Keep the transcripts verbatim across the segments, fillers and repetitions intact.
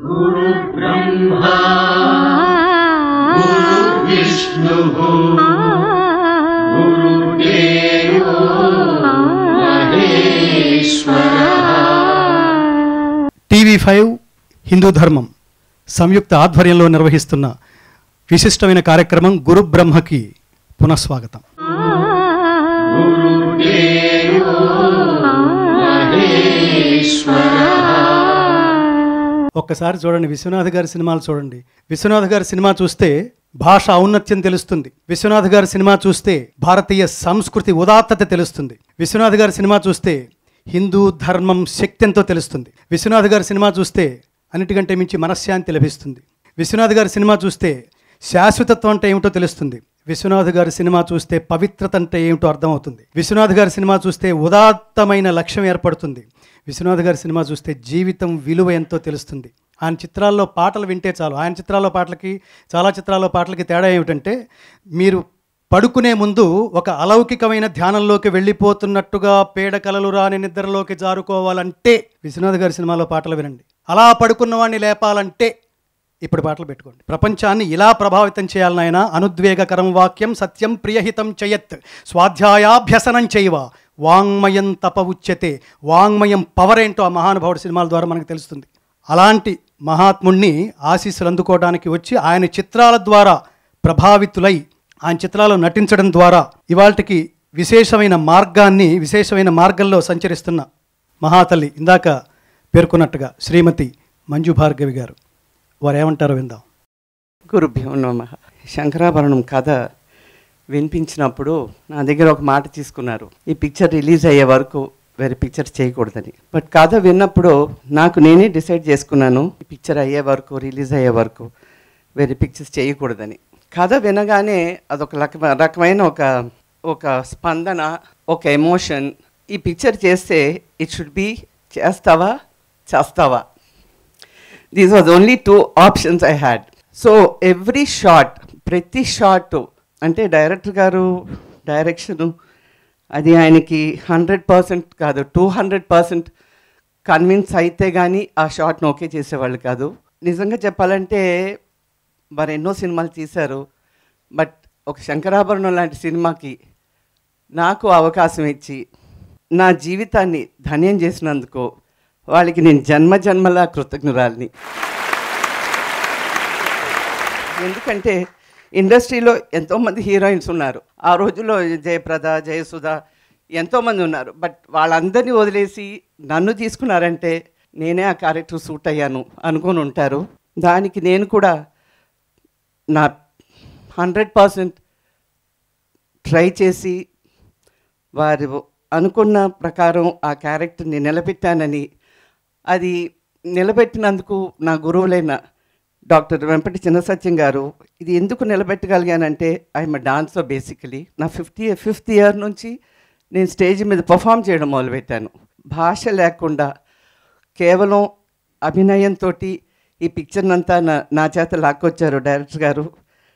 గురు బ్రహ్మ గురు విష్ణు గురుదేవో మహేశ్వర. టీవీ ఫైవ్ హిందూ ధర్మం సంయుక్త ఆధ్వర్యంలో నిర్వహిస్తున్న విశిష్టమైన కార్యక్రమం గురు బ్రహ్మకి పునఃస్వాగతం. ఒక్కసారి చూడండి, విశ్వనాథ్ గారి సినిమాలు చూడండి. విశ్వనాథ్ గారి సినిమా చూస్తే భాష ఔన్నత్యం తెలుస్తుంది. విశ్వనాథ్ గారి సినిమా చూస్తే భారతీయ సంస్కృతి ఉదాత్తత తెలుస్తుంది. విశ్వనాథ్ గారి సినిమా చూస్తే హిందూ ధర్మం శక్తి ఎంతో తెలుస్తుంది. విశ్వనాథ్ గారి సినిమా చూస్తే అన్నిటికంటే మించి మనశ్శాంతి లభిస్తుంది. విశ్వనాథ్ గారి సినిమా చూస్తే శాశ్వతత్వం అంటే ఏమిటో తెలుస్తుంది. విశ్వనాథ్ గారి సినిమా చూస్తే పవిత్రత అంటే ఏమిటో అర్థమవుతుంది. విశ్వనాథ్ గారి సినిమా చూస్తే ఉదాత్తమైన లక్ష్యం ఏర్పడుతుంది. విశ్వనాథ్ గారి సినిమా చూస్తే జీవితం విలువ ఎంతో తెలుస్తుంది. ఆయన చిత్రాల్లో పాటలు వింటే చాలు. ఆయన చిత్రాల్లో పాటలకి చాలా చిత్రాల్లో పాటలకి తేడా ఏమిటంటే, మీరు పడుకునే ముందు ఒక అలౌకికమైన ధ్యానంలోకి వెళ్ళిపోతున్నట్టుగా పేడ కలలు రాని నిద్రలోకి జారుకోవాలంటే విశ్వనాథ్ గారి సినిమాలో పాటలు వినండి. అలా పడుకున్న వాడిని లేపాలంటే ఇప్పుడు పాటలు పెట్టుకోండి. ప్రపంచాన్ని ఇలా ప్రభావితం చేయాలని ఆయన అనుద్వేగకరం వాక్యం సత్యం ప్రియహితం చయత్ స్వాధ్యాయాభ్యసనం చేయవ వాంగ్మయం తప ఉచ్యతే. వాంగ్మయం పవర్ ఏంటో ఆ మహానుభావుడి సినిమాల ద్వారా మనకు తెలుస్తుంది. అలాంటి మహాత్ముణ్ణి ఆశీస్సులు అందుకోవడానికి వచ్చి ఆయన చిత్రాల ద్వారా ప్రభావితులై ఆయన చిత్రాలు నటించడం ద్వారా ఇవాళకి విశేషమైన మార్గాన్ని విశేషమైన మార్గంలో సంచరిస్తున్న మహాతల్లి ఇందాక పేర్కొన్నట్టుగా శ్రీమతి మంజు భార్గవి గారు. వారు ఏమంటారో విందాం. గురుభ్యో నమః. శంకరాభరణం కథ వినిపించినప్పుడు నా దగ్గర ఒక మాట తీసుకున్నారు, ఈ పిక్చర్ రిలీజ్ అయ్యే వరకు వేరే పిక్చర్ చేయకూడదని. బట్ కథ విన్నప్పుడు నాకు నేనే డిసైడ్ చేసుకున్నాను, ఈ పిక్చర్ అయ్యే వరకు రిలీజ్ అయ్యే వరకు వేరే పిక్చర్స్ చేయకూడదని. కథ వినగానే అదొక రకమ రకమైన ఒక ఒక స్పందన, ఒక ఎమోషన్. ఈ పిక్చర్ చేస్తే ఇట్ షుడ్ బి చేస్తావా చేస్తావా. These was only two options I had. So every shot, ప్రతి షాట్ అంటే డైరెక్టర్ గారు డైరెక్షను అది ఆయనకి హండ్రెడ్ పర్సెంట్ కాదు టూ హండ్రెడ్ పర్సెంట్ కన్విన్స్ అయితే కానీ ఆ షాట్ను ఓకే చేసేవాళ్ళు కాదు. నిజంగా చెప్పాలంటే మరి ఎన్నో సినిమాలు తీశారు, బట్ ఒక శంకరాభరణం లాంటి సినిమాకి నాకు అవకాశం ఇచ్చి నా జీవితాన్ని ధన్యం చేసినందుకు వాళ్ళకి నేను జన్మ జన్మలా కృతజ్ఞురాలిని. ఎందుకంటే ఇండస్ట్రీలో ఎంతోమంది హీరోయిన్స్ ఉన్నారు. ఆ రోజుల్లో జయప్రద, జయసుధ ఎంతోమంది ఉన్నారు. బట్ వాళ్ళందరినీ వదిలేసి నన్ను తీసుకున్నారంటే నేనే ఆ క్యారెక్టర్ సూట్ అయ్యాను అనుకొని ఉంటారు. దానికి నేను కూడా నా హండ్రెడ్ పర్సెంట్ ట్రై చేసి వారు అనుకున్న ప్రకారం ఆ క్యారెక్టర్ని నిలబెట్టానని, అది నిలబెట్టినందుకు నా గురువులైన డాక్టర్ వెంపటి చిన్నసత్యం గారు, ఇది ఎందుకు నిలబెట్టగలిగానంటే ఐఎమ్ డాన్సర్ బేసికలీ. నా ఫిఫ్టీ ఫిఫ్త్ ఇయర్ నుంచి నేను స్టేజ్ మీద పర్ఫామ్ చేయడం మొదలుపెట్టాను. భాష లేకుండా కేవలం అభినయంతో ఈ పిక్చర్నంతా నా నా చేత లాక్కొచ్చారు డైరెక్టర్ గారు.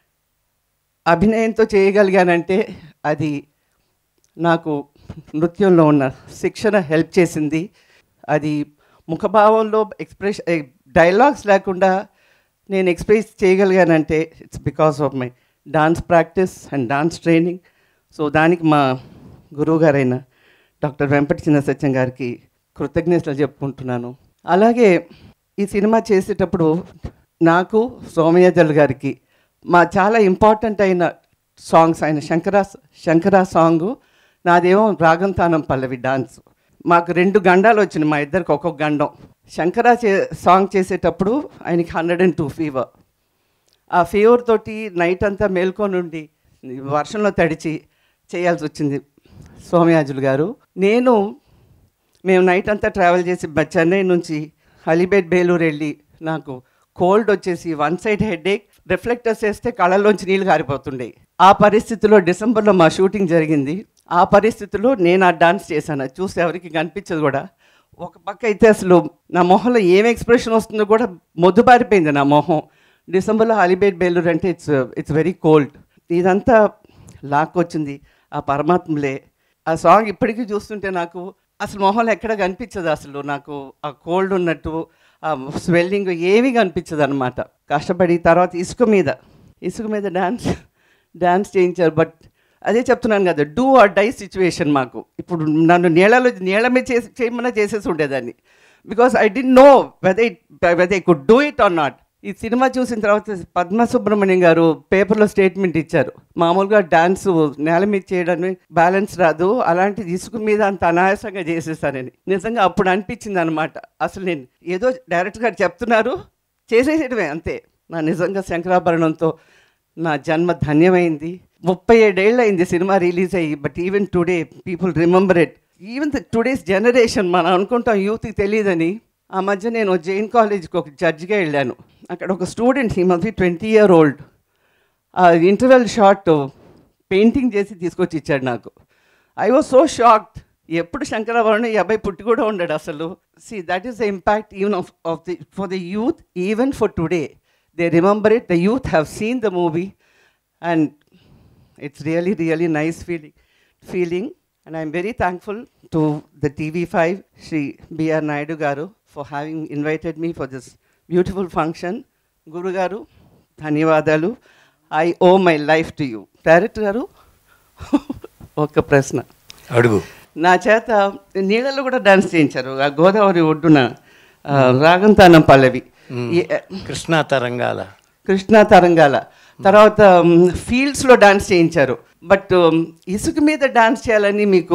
అభినయంతో చేయగలిగానంటే అది నాకు నృత్యంలో ఉన్న శిక్షణ హెల్ప్ చేసింది. అది ముఖభావంలో ఎక్స్ప్రెషన్, డైలాగ్స్ లేకుండా నేను ఎక్స్ప్రెస్ చేయగలిగానంటే it's because of my dance practice and dance training. So దానికి మా గురువుగారైన డాక్టర్ వెంపటి చిన్నసత్యం గారికి కృతజ్ఞతలు చెప్పుకుంటున్నాను. అలాగే ఈ సినిమా చేసేటప్పుడు నాకు సోమయాజులు గారికి మా చాలా ఇంపార్టెంట్ అయిన సాంగ్స్, ఆయన శంకరా శంకరా సాంగు, నాదేమో రాగం తానం పల్లవి డాన్స్. మాకు రెండు గండాలు వచ్చినాయి, మా ఇద్దరికి ఒక్కొక్క గండం. శంకరా చే సాంగ్ చేసేటప్పుడు ఆయనకి హండ్రెడ్ అండ్ టూ ఫీవర్. ఆ ఫీవర్ తోటి నైట్ అంతా మేల్కొని ఉండి వర్షంలో తడిచి చేయాల్సి వచ్చింది సోమయాజులు గారు. నేను మేము నైట్ అంతా ట్రావెల్ చేసి చెన్నై నుంచి అలీబేట్ బేలూరు వెళ్ళి నాకు కోల్డ్ వచ్చేసి వన్ సైడ్ హెడేక్, రిఫ్లెక్టర్స్ వేస్తే కళ్ళల్లోంచి నీళ్ళు కారిపోతుండే. ఆ పరిస్థితిలో డిసెంబర్లో మా షూటింగ్ జరిగింది. ఆ పరిస్థితిలో నేను ఆ డాన్స్ చేశాను. చూసి ఎవరికి కనిపించదు కూడా. ఒక పక్క అయితే అసలు నా మొహంలో ఏం ఎక్స్ప్రెషన్ వస్తుందో కూడా మొద్దుబారిపోయింది నా మొహం. డిసెంబర్లో అలీబేట్ బేలూరు అంటే ఇట్స్ ఇట్స్ వెరీ కోల్డ్. ఇదంతా లాక్కొచ్చింది ఆ పరమాత్మలే. ఆ సాంగ్ ఇప్పటికీ చూస్తుంటే నాకు అసలు మొహంలో ఎక్కడ కనిపించదు. అసలు నాకు ఆ కోల్డ్ ఉన్నట్టు, స్వెల్లింగ్ ఏమీ కనిపించదు అనమాట. కష్టపడి తర్వాత ఇసుక మీద ఇసుక మీద డ్యాన్స్ డ్యాన్స్ చేయించారు. బట్ అదే చెప్తున్నాను కదా, డూ ఆర్ డై సిచ్యువేషన్ మాకు. ఇప్పుడు నన్ను నీళ్ళలో నీళ్ళ మీద చేసి చేయమన్నా చేసేసి ఉండేదాన్ని. Because I didn't know whether it whether I could do it or not. ఈ సినిమా చూసిన తర్వాత పద్మ సుబ్రహ్మణ్యం గారు పేపర్లో స్టేట్మెంట్ ఇచ్చారు, మామూలుగా డ్యాన్స్ నేల మీద చేయడానికి బ్యాలెన్స్ రాదు, అలాంటిది ఇసుక మీద అంత అనాయాసంగా చేసేస్తానని. నిజంగా అప్పుడు అనిపించింది అనమాట, అసలు నేను ఏదో డైరెక్టర్ గారు చెప్తున్నారు చేసేసేయడమే అంతే. నా నిజంగా శంకరాభరణంతో నా జన్మ ధన్యమైంది. ముప్పై ఏడేళ్ళు అయింది సినిమా రిలీజ్ అయ్యి, but even today people remember it. Even the today's generation మనం అనుకుంటాం యూత్కి తెలియదని. ఆ మధ్య నేను జైన్ కాలేజ్కి ఒక జడ్జిగా వెళ్ళాను. అక్కడ ఒక స్టూడెంట్, ఈ మధ్య ట్వంటీ ఇయర్ ఓల్డ్, ఆ ఇంటర్వెల్ షాట్ పెయింటింగ్ చేసి తీసుకొచ్చి ఇచ్చాడు నాకు. I was so shocked. ఎప్పుడు శంకరాభరణం ఈ అబ్బాయి పుట్టి కూడా ఉండడు అసలు. See that is the impact even of of the for the youth, even for today they remember it. The youth have seen the movie and it's really really nice feeling feeling and I'm very thankful to the T V five Shri B R Naidu garu for having invited me for this beautiful function. Guru garu ధన్యవాదాలు. I owe my life to you. Director garu ఒక ప్రశ్న అడుగు. నా చేత నీళ్ళలో కూడా dance చేయించారు, ఆ గోదావరి ఒడ్డున రాగంతానం పల్లవి, కృష్ణా తరంగాల కృష్ణా తరంగాల తర్వాత ఫీల్డ్స్లో డాన్స్ చేయించారు. బట్ ఇసుక మీద డాన్స్ చేయాలని మీకు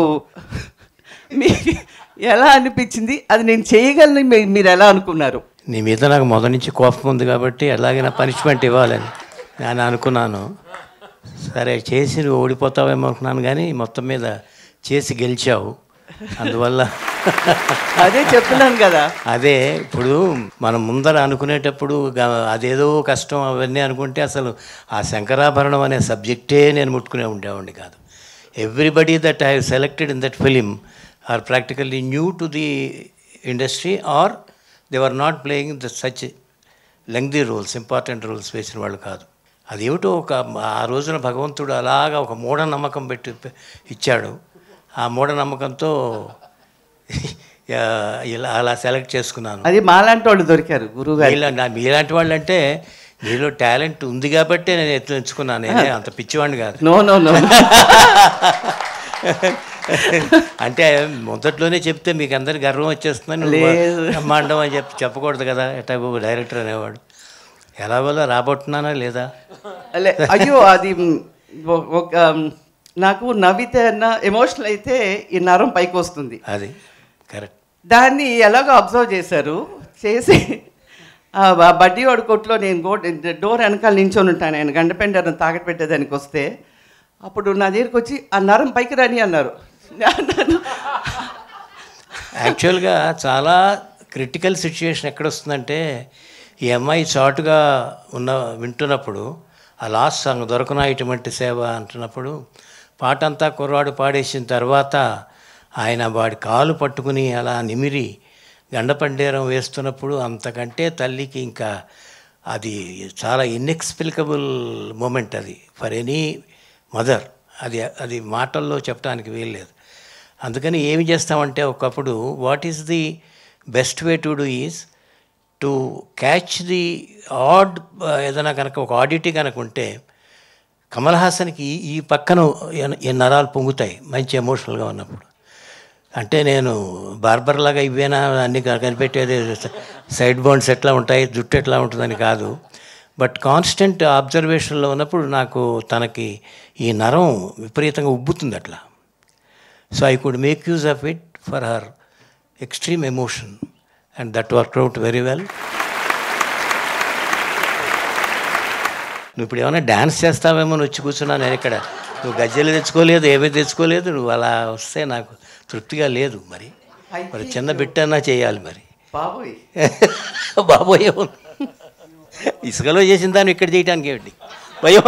మీకు ఎలా అనిపించింది? అది నేను చేయగలని మీరు ఎలా అనుకున్నారు? నీ మీద నాకు మొదటి నుంచి కోపం ఉంది కాబట్టి ఎలాగైనా పనిష్మెంట్ ఇవ్వాలని నేను అనుకున్నాను. సరే చేసి నువ్వు ఓడిపోతావేమో అనుకున్నాను, కానీ మొత్తం మీద చేసి గెలిచావు. అందువల్ల అదే చెప్తున్నాను కదా. అదే ఇప్పుడు మనం ముందర అనుకునేటప్పుడు అదేదో కష్టం అవన్నీ అనుకుంటే అసలు ఆ శంకరాభరణం అనే సబ్జెక్టే నేను ముట్టుకునే ఉండేవాడిని కాదు. Everybody that I have selected in that film are practically new to the industry or they are not playing the such lengthy roles, important roles వేసిన వాళ్ళు కాదు. అదేమిటో ఒక ఆ రోజున భగవంతుడు అలాగా ఒక మూఢనమ్మకం పెట్టి ఇచ్చాడు. ఆ మూఢనమ్మకంతో ఇలా అలా సెలెక్ట్ చేసుకున్నాను. అది మాలాంటి వాళ్ళు దొరికారు గురువుగారు. మీలాంటి వాళ్ళు అంటే మీలో టాలెంట్ ఉంది కాబట్టి నేను ఎత్తు ఎంచుకున్నాను. నేనే అంత పిచ్చివాడిని కాదు. నో నో నో అంటే మొదట్లోనే చెప్తే మీకు అందరికి గర్వం వచ్చేస్తుందని బ్రహ్మాండం అని చెప్పి చెప్పకూడదు కదా. ఎట్టా డైరెక్టర్ అనేవాడు ఎలాగోలా రాబోతున్నానా లేదా? అయ్యో అది ఒక నాకు నవ్వితే అన్న ఎమోషనల్ అయితే ఈ నరం పైకి వస్తుంది. అది కరెక్ట్. దాన్ని ఎలాగో అబ్జర్వ్ చేశారు. చేసి బడ్డీ వాడి కొట్లో నేను గో డోర్ వెనకాల నించొని ఉంటాను, ఆయన గండపెండ తాకట్టు పెట్టేదానికి వస్తే అప్పుడు నా దగ్గరికి వచ్చి ఆ నరం పైకి రాని అన్నారు. యాక్చువల్గా చాలా క్రిటికల్ సిచ్యుయేషన్ ఎక్కడొస్తుందంటే ఈ అమ్మాయి చాటుగా ఉన్న వింటున్నప్పుడు ఆ లాస్ట్ సాంగ్ దొరకనా ఇటువంటి సేవ అంటున్నప్పుడు పాట అంతా కుర్రాడు పాడేసిన తర్వాత ఆయన వాడి కాలు పట్టుకుని అలా నిమిరి గండపండేరం వేస్తున్నప్పుడు అంతకంటే తల్లికి ఇంకా అది చాలా ఇన్ఎక్స్ప్లికబుల్ మూమెంట్ అది ఫర్ ఎనీ మదర్. అది అది మాటల్లో చెప్పడానికి వీల్లేదు. అందుకని ఏమి చేస్తామంటే ఒకప్పుడు what is the best way to do is to catch the odd. ఏదైనా కనుక ఒక ఆడిటీ కనుక ఉంటే కమల్ హాసన్కి ఈ పక్కన ఈ నరాలు పొంగుతాయి మంచి ఎమోషనల్గా ఉన్నప్పుడు. అంటే నేను బార్బర్లాగా ఇవేనా అన్ని కనిపెట్టేది సైడ్ బోన్స్ ఎట్లా ఉంటాయి, జుట్టు ఎట్లా ఉంటుందని కాదు. బట్ కాన్స్టెంట్ అబ్జర్వేషన్లో ఉన్నప్పుడు నాకు తనకి ఈ నరం విపరీతంగా ఉబ్బుతుంది అట్లా. So I could make use of it for her extreme emotion and that work out very well. నువ్వు ఇప్పుడు ఏమైనా డ్యాన్స్ చేస్తావేమో నువ్వు వచ్చి కూర్చున్నా. నేను ఇక్కడ నువ్వు గజ్జలు తెచ్చుకోలేదు, ఏమీ తెచ్చుకోలేదు. నువ్వు అలా వస్తే నాకు తృప్తిగా లేదు. మరి మరి చిన్న బిట్టన్నా చేయాలి. మరి బాబోయ్ బాబోయ్ ఇసుకలో చేసిన దాన్ని ఇక్కడ చేయడానికి ఏమిటి భయం?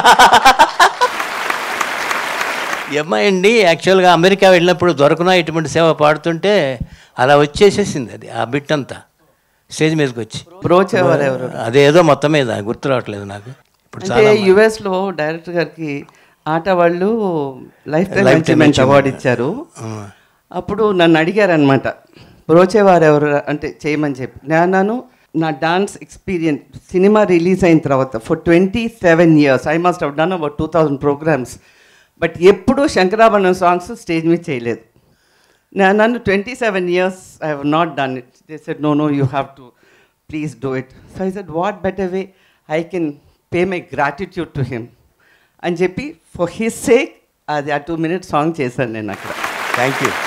అమ్మాయి అండి యాక్చువల్గా అమెరికా వెళ్ళినప్పుడు దొరకనా ఇటువంటి సేవ పాడుతుంటే అలా వచ్చేసేసింది అది ఆ బిట్ అంతా స్టేజ్ మీదకి వచ్చి. అదేదో మొత్తం మీద గుర్తు రావట్లేదు నాకు. ఇప్పుడు అంటే యుఎస్లో డైరెక్టర్ గారికి ఆట వాళ్ళు లైఫ్ టైం అచీవ్మెంట్ అవార్డు ఇచ్చారు. అప్పుడు నన్ను అడిగారు అనమాట, బ్రోచేవారు ఎవరు అంటే చేయమని చెప్పి నేను నా డాన్స్ ఎక్స్పీరియన్స్ సినిమా రిలీజ్ అయిన తర్వాత for twenty seven years I must have done about two thousand programmes, but ఎప్పుడూ శంకరాభరణం సాంగ్స్ స్టేజ్ మీద చేయలేదు. నేను నన్ను twenty seven years I have not done it. They said no no you have to please do it. So I said what better way I can pay my gratitude to him అని చెప్పి for his sake అది ఆ two minutes song చేశాను నేను అక్కడ. Thank you.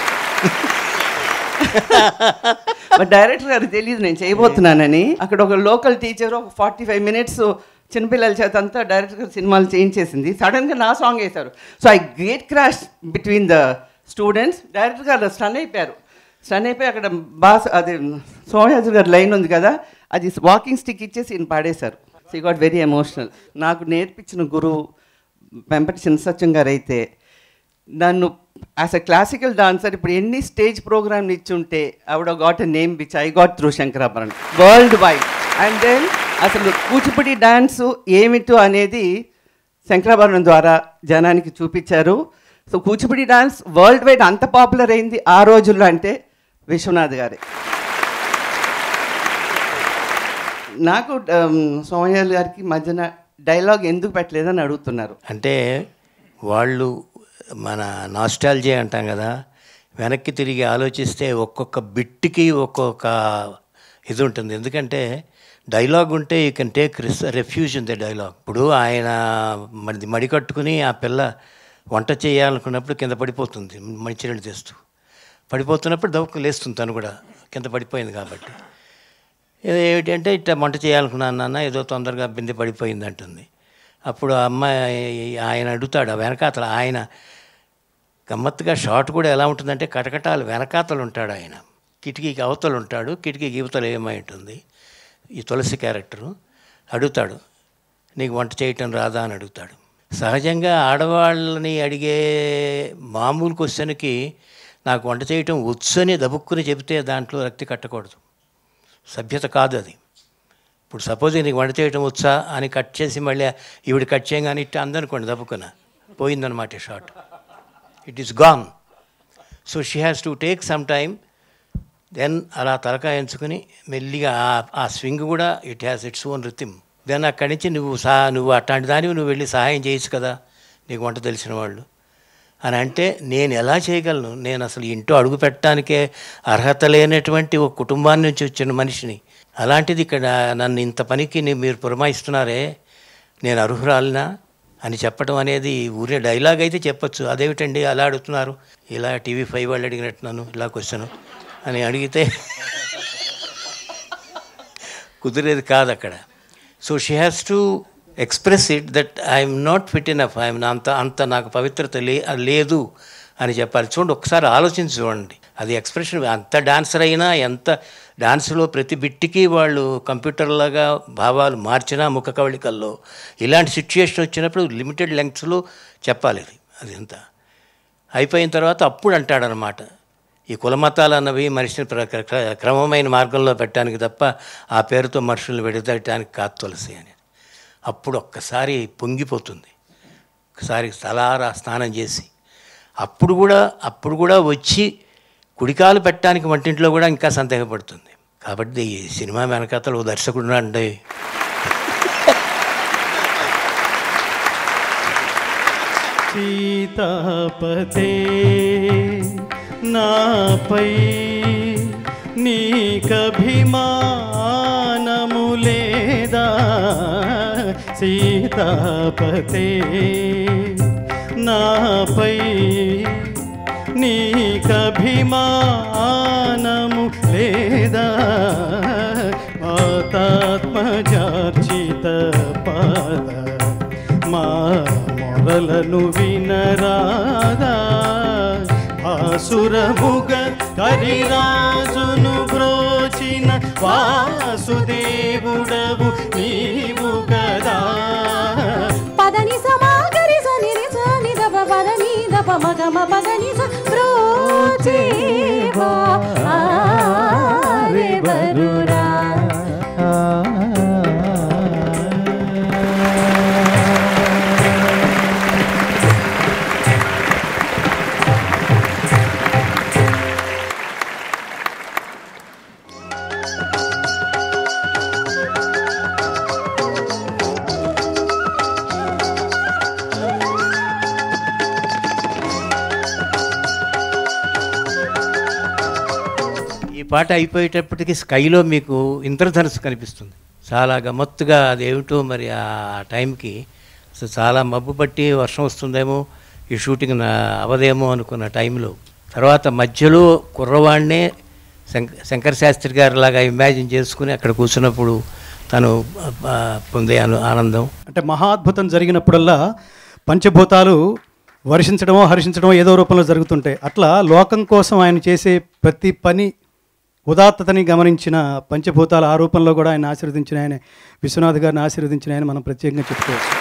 But director గారు తెలియదు నేను చేయబోతున్నానని. అక్కడ ఒక లోకల్ టీచర్ ఒక ఫార్టీ ఫైవ్ మినిట్స్ చిన్నపిల్లల చేత అంతా డైరెక్టర్ గారు సినిమాలు చేయించేసింది. సడన్గా నా సాంగ్ వేశారు. So I gate crash between the students. Director గారు స్టన్ అయిపోయారు. స్టన్ అయిపోయి అక్కడ బాస్ అది సోమయాజు గారు లైన్ ఉంది కదా, అది వాకింగ్ స్టిక్ ఇచ్చేసి ఈయన పాడేశారు. So he got very emotional. నాకు నేర్పించిన గురువు వెంపటి చిన్నసత్యం గారు అయితే నన్ను యాజ్ అ క్లాసికల్ డాన్సర్ ఇప్పుడు ఎన్ని స్టేజ్ ప్రోగ్రామ్లు ఇచ్చుంటే ఆవిడ got a name which I got through Sankarabharanam worldwide. And then అసలు కూచిపూడి డాన్సు ఏమిటో అనేది శంకరాభరణం ద్వారా జనానికి చూపించారు. So Kuchipudi dance worldwide అంత పాపులర్ అయింది ఆ రోజుల్లో అంటే విశ్వనాథ్ గారే. నాకు సోమయాజు గారికి మధ్యన డైలాగ్ ఎందుకు పెట్టలేదని అడుగుతున్నారు. అంటే వాళ్ళు మన నాస్టాలజీ అంటాం కదా, వెనక్కి తిరిగి ఆలోచిస్తే ఒక్కొక్క బిట్కి ఒక్కొక్క ఇది ఉంటుంది. ఎందుకంటే డైలాగ్ ఉంటే you can take refuge in the dialogue. ఇప్పుడు ఆయన మరి మడి కట్టుకుని ఆ పిల్ల వంట చేయాలనుకున్నప్పుడు కింద పడిపోతుంది, మంచినీళ్ళు తెస్తూ పడిపోతున్నప్పుడు దవ్వుకు లేస్తుంది, తను కూడా కింద పడిపోయింది కాబట్టి. ఏమిటంటే ఇట్లా వంట చేయాలనుకున్నాను నాన్న, ఏదో తొందరగా బిందె పడిపోయింది అంటుంది. అప్పుడు ఆ అమ్మాయి ఆయన అడుగుతాడు, ఆ వెనకాతల ఆయన గమ్మత్తుగా షాట్ కూడా ఎలా ఉంటుందంటే కటకటాలు వెనకాతలు ఉంటాడు ఆయన, కిటికీకి అవతలు ఉంటాడు, కిటికీకి యువతలు ఏమై ఉంటుంది. ఈ తులసి క్యారెక్టరు అడుగుతాడు, నీకు వంట చేయటం రాదా అని అడుగుతాడు. సహజంగా ఆడవాళ్ళని అడిగే మామూలు క్వశ్చన్కి నాకు వంట చేయటం వచ్చని దబుక్కుని చెబితే దాంట్లో రక్తి కట్టకూడదు, సభ్యత కాదు అది. ఇప్పుడు సపోజ్ నీకు వంట చేయటం వచ్చా అని కట్ చేసి మళ్ళీ ఈవిడ కట్ చేయగానే ఇట్లా అందనుకోండి దబుక్కున పోయిందనమాట short, it is gone. So she has to take some time. Then అలా తలకాయ ఎంచుకుని మెల్లిగా ఆ స్వింగ్ కూడా it has its own rhythm. Then అక్కడి నుంచి నువ్వు సహా నువ్వు అట్లాంటి దానివి నువ్వు వెళ్ళి సహాయం చేయొచ్చు కదా నీకు వంట తెలిసిన వాళ్ళు అని అంటే, నేను ఎలా చేయగలను? నేను అసలు ఇంట్లో అడుగు పెట్టడానికే అర్హత లేనటువంటి ఒక కుటుంబాన్ని నుంచి వచ్చిన మనిషిని. అలాంటిది ఇక్కడ నన్ను ఇంత పనికి మీరు పురమాయిస్తున్నారే, నేను అర్హురాలినా అని చెప్పడం అనేది ఊరే డైలాగ్ అయితే చెప్పచ్చు. అదేమిటండి అలా అడుగుతున్నారు, ఇలా టీవీ ఫైవ్ వాళ్ళు అడిగినట్టున్నాను ఇలా క్వశ్చను అని అడిగితే కుదిరేది కాదు అక్కడ. So she has to express it that I'm not fit enough, I'm అంత అంత నాకు పవిత్రత లే లేదు అని చెప్పాలి. చూడండి ఒకసారి ఆలోచించి చూడండి, అది ఎక్స్ప్రెషన్. అంత డాన్సర్ అయినా ఎంత డాన్స్లో ప్రతి బిట్టికి వాళ్ళు కంప్యూటర్లాగా భావాలు మార్చినా ముఖ కవళికల్లో ఇలాంటి సిచ్యుయేషన్ వచ్చినప్పుడు లిమిటెడ్ లెంగ్త్స్లో చెప్పాలి అది. అది ఎంత అయిపోయిన తర్వాత అప్పుడు అంటాడనమాట, ఈ కులమతాలు అన్నవి మనిషిని క్రమమైన మార్గంలో పెట్టడానికి తప్ప ఆ పేరుతో మనుషులను విడదట్టడానికి కాదు తులసి అని. అప్పుడు ఒక్కసారి పొంగిపోతుంది, ఒకసారి తలారా స్నానం చేసి అప్పుడు కూడా అప్పుడు కూడా వచ్చి కుడికాలు పెట్టడానికి వంటింట్లో కూడా ఇంకా సందేహపడుతుంది. కాబట్టి ఈ సినిమా వెనకాతలు ఓ దర్శకుడు అంటే సీతాపతే నాపై నీకభిమానము లేదా, సీతాపతే నాపై నీకభిమానము లేదా, ఆతాత్మజార్జిత పాద మా మొరలను వినరాదా, భాసురముగ కరిరాజును బ్రోచిన వాసుదేవుడవు నీవు కదా. పదని సమాగరి సని సని దప పదని దప మగమ పదని స బ్రోచేవా ఆరే బరురా. పాట అయిపోయేటప్పటికి స్కైలో మీకు ఇంద్రధనుసు కనిపిస్తుంది. చాలా గమ్మత్తుగా అదేమిటో మరి ఆ టైంకి అసలు చాలా మబ్బు పట్టి వర్షం వస్తుందేమో, ఈ షూటింగ్ నా అవదేమో అనుకున్న టైంలో తర్వాత మధ్యలో కుర్రవాడినే శంక శంకర శాస్త్రి గారిలాగా ఇమాజిన్ చేసుకుని అక్కడ కూర్చున్నప్పుడు తను పొందే ఆనందం. అంటే మహాద్భుతం జరిగినప్పుడల్లా పంచభూతాలు వర్షించడమో హర్షించడమో ఏదో రూపంలో జరుగుతుంటాయి. అట్లా లోకం కోసం ఆయన చేసే ప్రతి పని ఉదాత్తతని గమనించిన పంచభూతాలు ఆ రూపంలో కూడా ఆయన ఆశీర్వదించిన ఆయన, విశ్వనాథ్ గారిని ఆశీర్వదించిన ఆయన మనం ప్రత్యేకంగా చెప్పుకోవచ్చు.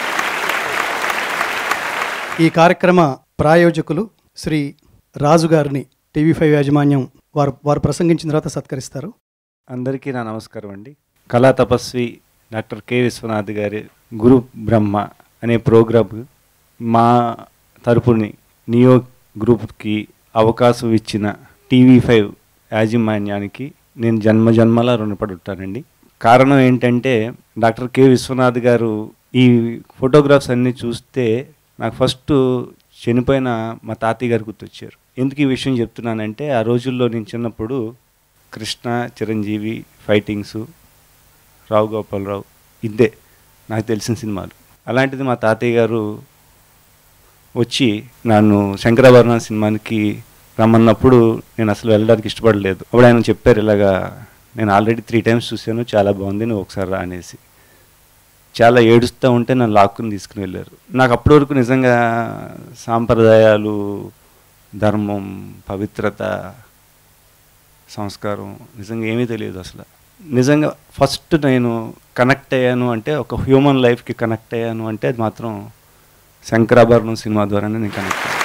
ఈ కార్యక్రమ ప్రాయోజకులు శ్రీ రాజు గారిని టీవీ ఫైవ్ యాజమాన్యం వారు వారు ప్రసంగించిన తర్వాత సత్కరిస్తారు. అందరికీ నా నమస్కారం అండి. కళా తపస్వి డాక్టర్ కె విశ్వనాథ్ గారి గురు బ్రహ్మ అనే ప్రోగ్రామ్ మా తరపుని నియో గ్రూప్కి అవకాశం ఇచ్చిన టీవీ ఫైవ్ యాజమాన్యానికి నేను జన్మ జన్మలా రుణపడి ఉంటానండి. కారణం ఏంటంటే డాక్టర్ కె విశ్వనాథ్ గారు ఈ ఫోటోగ్రాఫ్స్ అన్నీ చూస్తే నాకు ఫస్ట్ చనిపోయిన మా తాతయ్య గారు గుర్తొచ్చారు. ఎందుకు ఈ విషయం చెప్తున్నానంటే ఆ రోజుల్లో నేను చిన్నప్పుడు కృష్ణ, చిరంజీవి ఫైటింగ్స్, రావు గోపాలరావు ఇద్దే నాకు తెలిసిన సినిమాలు. అలాంటిది మా తాతయ్య గారు వచ్చి నన్ను శంకరాభరణం సినిమానికి రమ్మన్నప్పుడు నేను అసలు వెళ్ళడానికి ఇష్టపడలేదు. అప్పుడు ఆయన చెప్పారు, ఇలాగా నేను ఆల్రెడీ త్రీ టైమ్స్ చూశాను, చాలా బాగుంది, నువ్వు ఒకసారి రా అనేసి. చాలా ఏడుస్తూ ఉంటే నన్ను లాక్కుని తీసుకుని వెళ్ళారు. నాకు అప్పటి వరకు నిజంగా సాంప్రదాయాలు, ధర్మం, పవిత్రత, సంస్కారం నిజంగా ఏమీ తెలియదు అసలు. నిజంగా ఫస్ట్ నేను కనెక్ట్ అయ్యాను అంటే, ఒక హ్యూమన్ లైఫ్కి కనెక్ట్ అయ్యాను అంటే అది మాత్రం శంకరాభరణం సినిమా ద్వారానే నేను కనెక్ట్ అయ్యాను.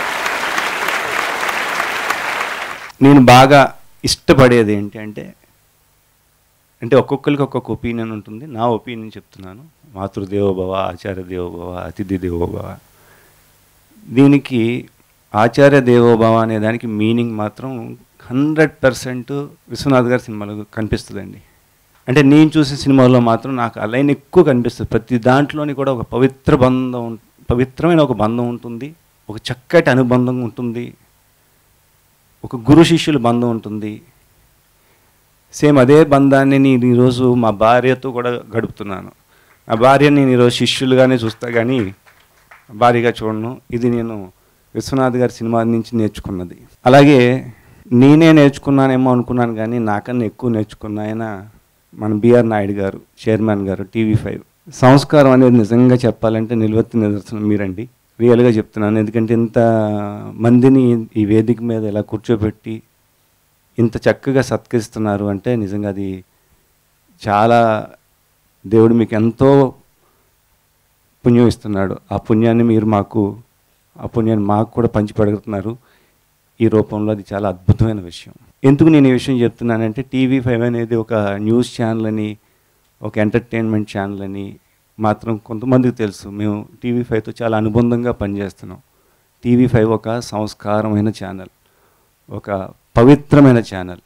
నేను బాగా ఇష్టపడేది ఏంటి అంటే అంటే ఒక్కొక్కరికి ఒక్కొక్క ఒపీనియన్ ఉంటుంది. నా ఒపీనియన్ చెప్తున్నాను. మాతృదేవోభవ, ఆచార్య దేవోభవ, అతిథి దేవోభవ. దీనికి ఆచార్య దేవోభవ అనే దానికి మీనింగ్ మాత్రం హండ్రెడ్ పర్సెంట్ విశ్వనాథ్ గారి సినిమాలో కనిపిస్తుందండి. అంటే నేను చూసిన సినిమాల్లో మాత్రం నాకు ఆ లైన్ ఎక్కువ కనిపిస్తుంది. ప్రతి దాంట్లోని కూడా ఒక పవిత్ర బంధం, పవిత్రమైన ఒక బంధం ఉంటుంది, ఒక చక్కటి అనుబంధం ఉంటుంది, ఒక గురు శిష్యుల బంధం ఉంటుంది. సేమ్ అదే బంధాన్ని నేను ఈరోజు మా భార్యతో కూడా గడుపుతున్నాను. నా భార్యని నేను ఈరోజు శిష్యులుగానే చూస్తా కానీ భార్యగా చూడను. ఇది నేను విశ్వనాథ్ గారి సినిమా నుంచి నేర్చుకున్నది. అలాగే నేనే నేర్చుకున్నానేమో అనుకున్నాను కానీ నాకన్నా ఎక్కువ నేర్చుకున్న ఆయన మన బిఆర్ నాయుడు గారు, చైర్మన్ గారు, టీవీ ఫైవ్. సంస్కారం అనేది నిజంగా చెప్పాలంటే నిలువెత్తు నిదర్శనం మీరండి. రియల్గా చెప్తున్నాను. ఎందుకంటే ఇంత మందిని ఈ వేదిక మీద ఇలా కూర్చోబెట్టి ఇంత చక్కగా సత్కరిస్తున్నారు అంటే నిజంగా అది చాలా దేవుడు మీకు ఎంతో పుణ్యం ఇస్తున్నాడు. ఆ పుణ్యాన్ని మీరు మాకు ఆ పుణ్యాన్ని మాకు కూడా పంచిపెడుతున్నారు ఈ రూపంలో. అది చాలా అద్భుతమైన విషయం. ఎందుకు నేను ఈ విషయం చెప్తున్నానంటే టీవీ ఫైవ్ అనేది ఒక న్యూస్ ఛానల్ అని, ఒక ఎంటర్టైన్మెంట్ ఛానల్ అని మాత్రం కొంతమందికి తెలుసు. మేము టీవీ ఫైవ్తో చాలా అనుబంధంగా పనిచేస్తున్నాం. టీవీ ఫైవ్ ఒక సంస్కారమైన ఛానల్, ఒక పవిత్రమైన ఛానల్,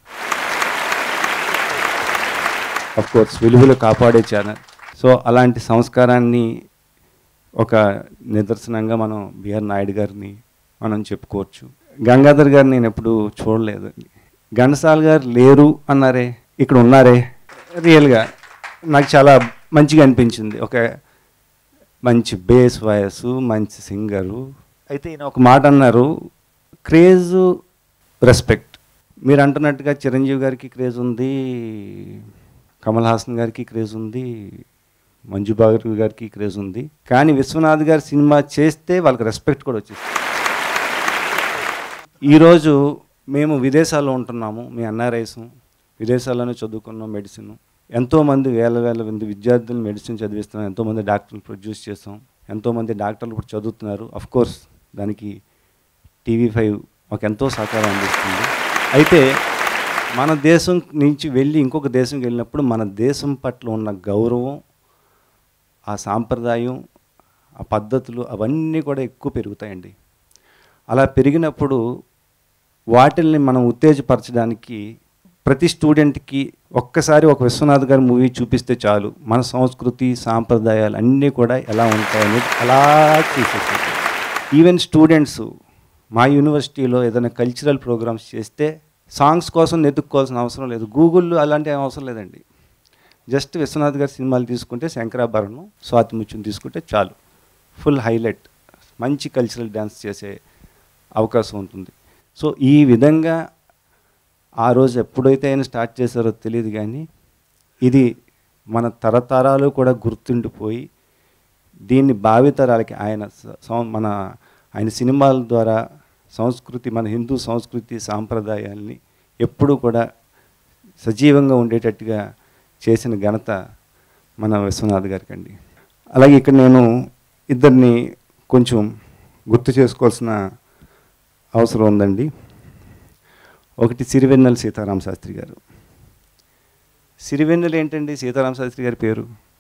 అఫ్కోర్స్ విలువలు కాపాడే ఛానల్. సో అలాంటి సంస్కారాన్ని ఒక నిదర్శనంగా మనం బిఆర్ నాయుడు గారిని మనం చెప్పుకోవచ్చు. గంగాధర్ గారిని నేను ఎప్పుడు చూడలేదండి. ఘంటసాల గారు లేరు అన్నారే, ఇక్కడ ఉన్నారే. రియల్గా నాకు చాలా మంచిగా అనిపించింది. ఒక మంచి బేస్ వాయిస్, మంచి సింగరు. అయితే ఈయన ఒక మాట అన్నారు, క్రేజు, రెస్పెక్ట్. మీరు అంటున్నట్టుగా చిరంజీవి గారికి క్రేజ్ ఉంది, కమల్ హాసన్ గారికి క్రేజ్ ఉంది, మంజు భార్గవి గారికి క్రేజ్ ఉంది. కానీ విశ్వనాథ్ గారి సినిమా చేస్తే వాళ్ళకి రెస్పెక్ట్ కూడా వచ్చేస్తుంది. ఈరోజు మేము విదేశాల్లో ఉంటున్నాము, మీ ఎన్ఆర్ఐస్ విదేశాల్లోనే చదువుకున్నాం మెడిసిన్. ఎంతోమంది వేల వేల మంది విద్యార్థులు మెడిసిన్ చదివిస్తున్నాం, ఎంతోమంది డాక్టర్లు ప్రొడ్యూస్ చేస్తాం, ఎంతోమంది డాక్టర్లు ఇప్పుడు చదువుతున్నారు. అఫ్కోర్స్ దానికి టీవీ ఫైవ్ మాకు ఎంతో సహకారం అందిస్తుంది. అయితే మన దేశం నుంచి వెళ్ళి ఇంకొక దేశంకి వెళ్ళినప్పుడు మన దేశం పట్ల ఉన్న గౌరవం, ఆ సాంప్రదాయం, ఆ పద్ధతులు అవన్నీ కూడా ఎక్కువ పెరుగుతాయండి. అలా పెరిగినప్పుడు వాటిల్ని మనం ఉత్తేజపరచడానికి ప్రతి స్టూడెంట్కి ఒక్కసారి ఒక విశ్వనాథ్ గారి మూవీ చూపిస్తే చాలు, మన సంస్కృతి సాంప్రదాయాలు అన్నీ కూడా ఎలా ఉంటాయనేది అలా తీసేస్తారు. ఈవెన్ స్టూడెంట్స్ మా యూనివర్సిటీలో ఏదైనా కల్చరల్ ప్రోగ్రామ్స్ చేస్తే సాంగ్స్ కోసం వెతుక్కోవాల్సిన అవసరం లేదు, గూగుల్లో అలాంటి అవసరం లేదండి. జస్ట్ విశ్వనాథ్ గారి సినిమాలు తీసుకుంటే శంకరాభరణం, స్వాతిముత్యం తీసుకుంటే చాలు, ఫుల్ హైలైట్, మంచి కల్చరల్ డ్యాన్స్ చేసే అవకాశం ఉంటుంది. సో ఈ విధంగా ఆ రోజు ఎప్పుడైతే ఆయన స్టార్ట్ చేశారో తెలియదు, కానీ ఇది మన తరతరాలు కూడా గుర్తుండిపోయి దీన్ని భావితరాలకి ఆయన మన ఆయన సినిమాల ద్వారా సంస్కృతి, మన హిందూ సంస్కృతి సాంప్రదాయాల్ని ఎప్పుడూ కూడా సజీవంగా ఉండేటట్టుగా చేసిన ఘనత మన విశ్వనాథ్ గారికి అండి. అలాగే ఇక్కడ నేను ఇద్దరిని కొంచెం గుర్తు చేసుకోవాల్సిన అవసరం ఉందండి. ఒకటి సిరివెన్నెల సీతారామ శాస్త్రి గారు. సిరివెన్నెల ఏంటండి సీతారామ శాస్త్రి గారి పేరు?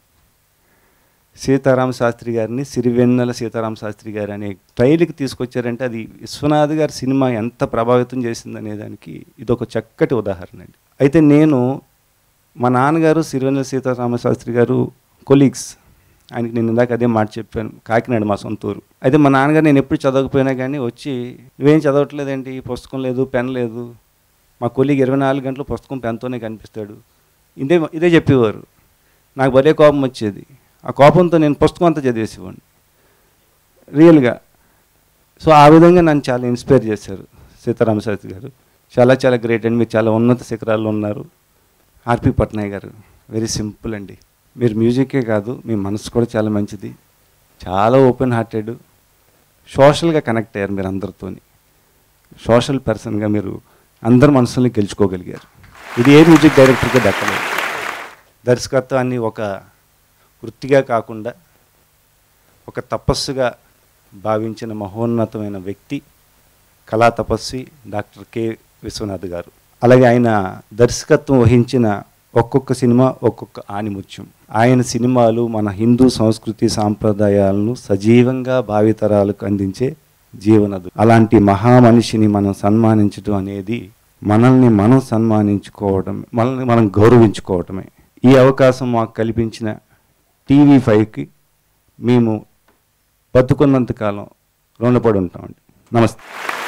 సీతారామ శాస్త్రి గారిని సిరివెన్నెల సీతారామ శాస్త్రి గారు అనే ట్రైల్కి తీసుకొచ్చారంటే అది విశ్వనాథ్ గారి సినిమా ఎంత ప్రభావితం చేసిందనే దానికి ఇదొక చక్కటి ఉదాహరణ అండి. అయితే నేను మా నాన్నగారు సిరివెన్నెల సీతారామ శాస్త్రి గారు కొలీగ్స్, ఆయనకి నేను ఇందాక అదే మాట చెప్పాను, కాకినాడ మా సొంత ఊరు. అయితే మా నాన్నగారు నేను ఎప్పుడు చదవకపోయినా కానీ వచ్చి నువ్వేం చదవట్లేదేంటి, పుస్తకం లేదు, పెన్ లేదు. మా కొలీగ్ ఇరవై నాలుగు గంటలు పుస్తకం పెన్తోనే కనిపిస్తాడు, ఇదే ఇదే చెప్పేవారు. నాకు భలే కోపం వచ్చేది. ఆ కోపంతో నేను పుస్తకం అంతా చదివేసేవాడిని రియల్గా. సో ఆ విధంగా నన్ను చాలా ఇన్స్పైర్ చేశారు సీతారామ శాస్త్రి గారు. చాలా చాలా గ్రేట్ అండి, మీరు చాలా ఉన్నత శిఖరాల్లో ఉన్నారు. ఆర్పి పట్నాయక్ గారు వెరీ సింపుల్ అండి, మీరు మ్యూజికే కాదు మీ మనసు కూడా చాలా మంచిది, చాలా ఓపెన్ హార్టెడ్, సోషల్గా కనెక్ట్ అయ్యారు మీరు అందరితో, సోషల్ పర్సన్గా మీరు అందరి మనసుల్ని గెలుచుకోగలిగారు. ఇది ఏ మ్యూజిక్ డైరెక్టర్గా దక్కలేదు. దర్శకత్వాన్ని ఒక వృత్తిగా కాకుండా ఒక తపస్సుగా భావించిన మహోన్నతమైన వ్యక్తి కళా తపస్వి డాక్టర్ కె విశ్వనాథ్ గారు. అలాగే ఆయన దర్శకత్వం వహించిన ఒక్కొక్క సినిమా ఒక్కొక్క ఆణిముత్యం. ఆయన సినిమాలు మన హిందూ సంస్కృతి సాంప్రదాయాలను సజీవంగా భావితరాలకు అందించే జీవనదు. అలాంటి మహామనిషిని మనం సన్మానించడం అనేది మనల్ని మనం సన్మానించుకోవడం, మనల్ని మనం గౌరవించుకోవటమే. ఈ అవకాశం మాకు కల్పించిన టీవీ ఫైవ్కి మేము బతుకున్నంతకాలం రుణపడి ఉంటామండి. నమస్తే.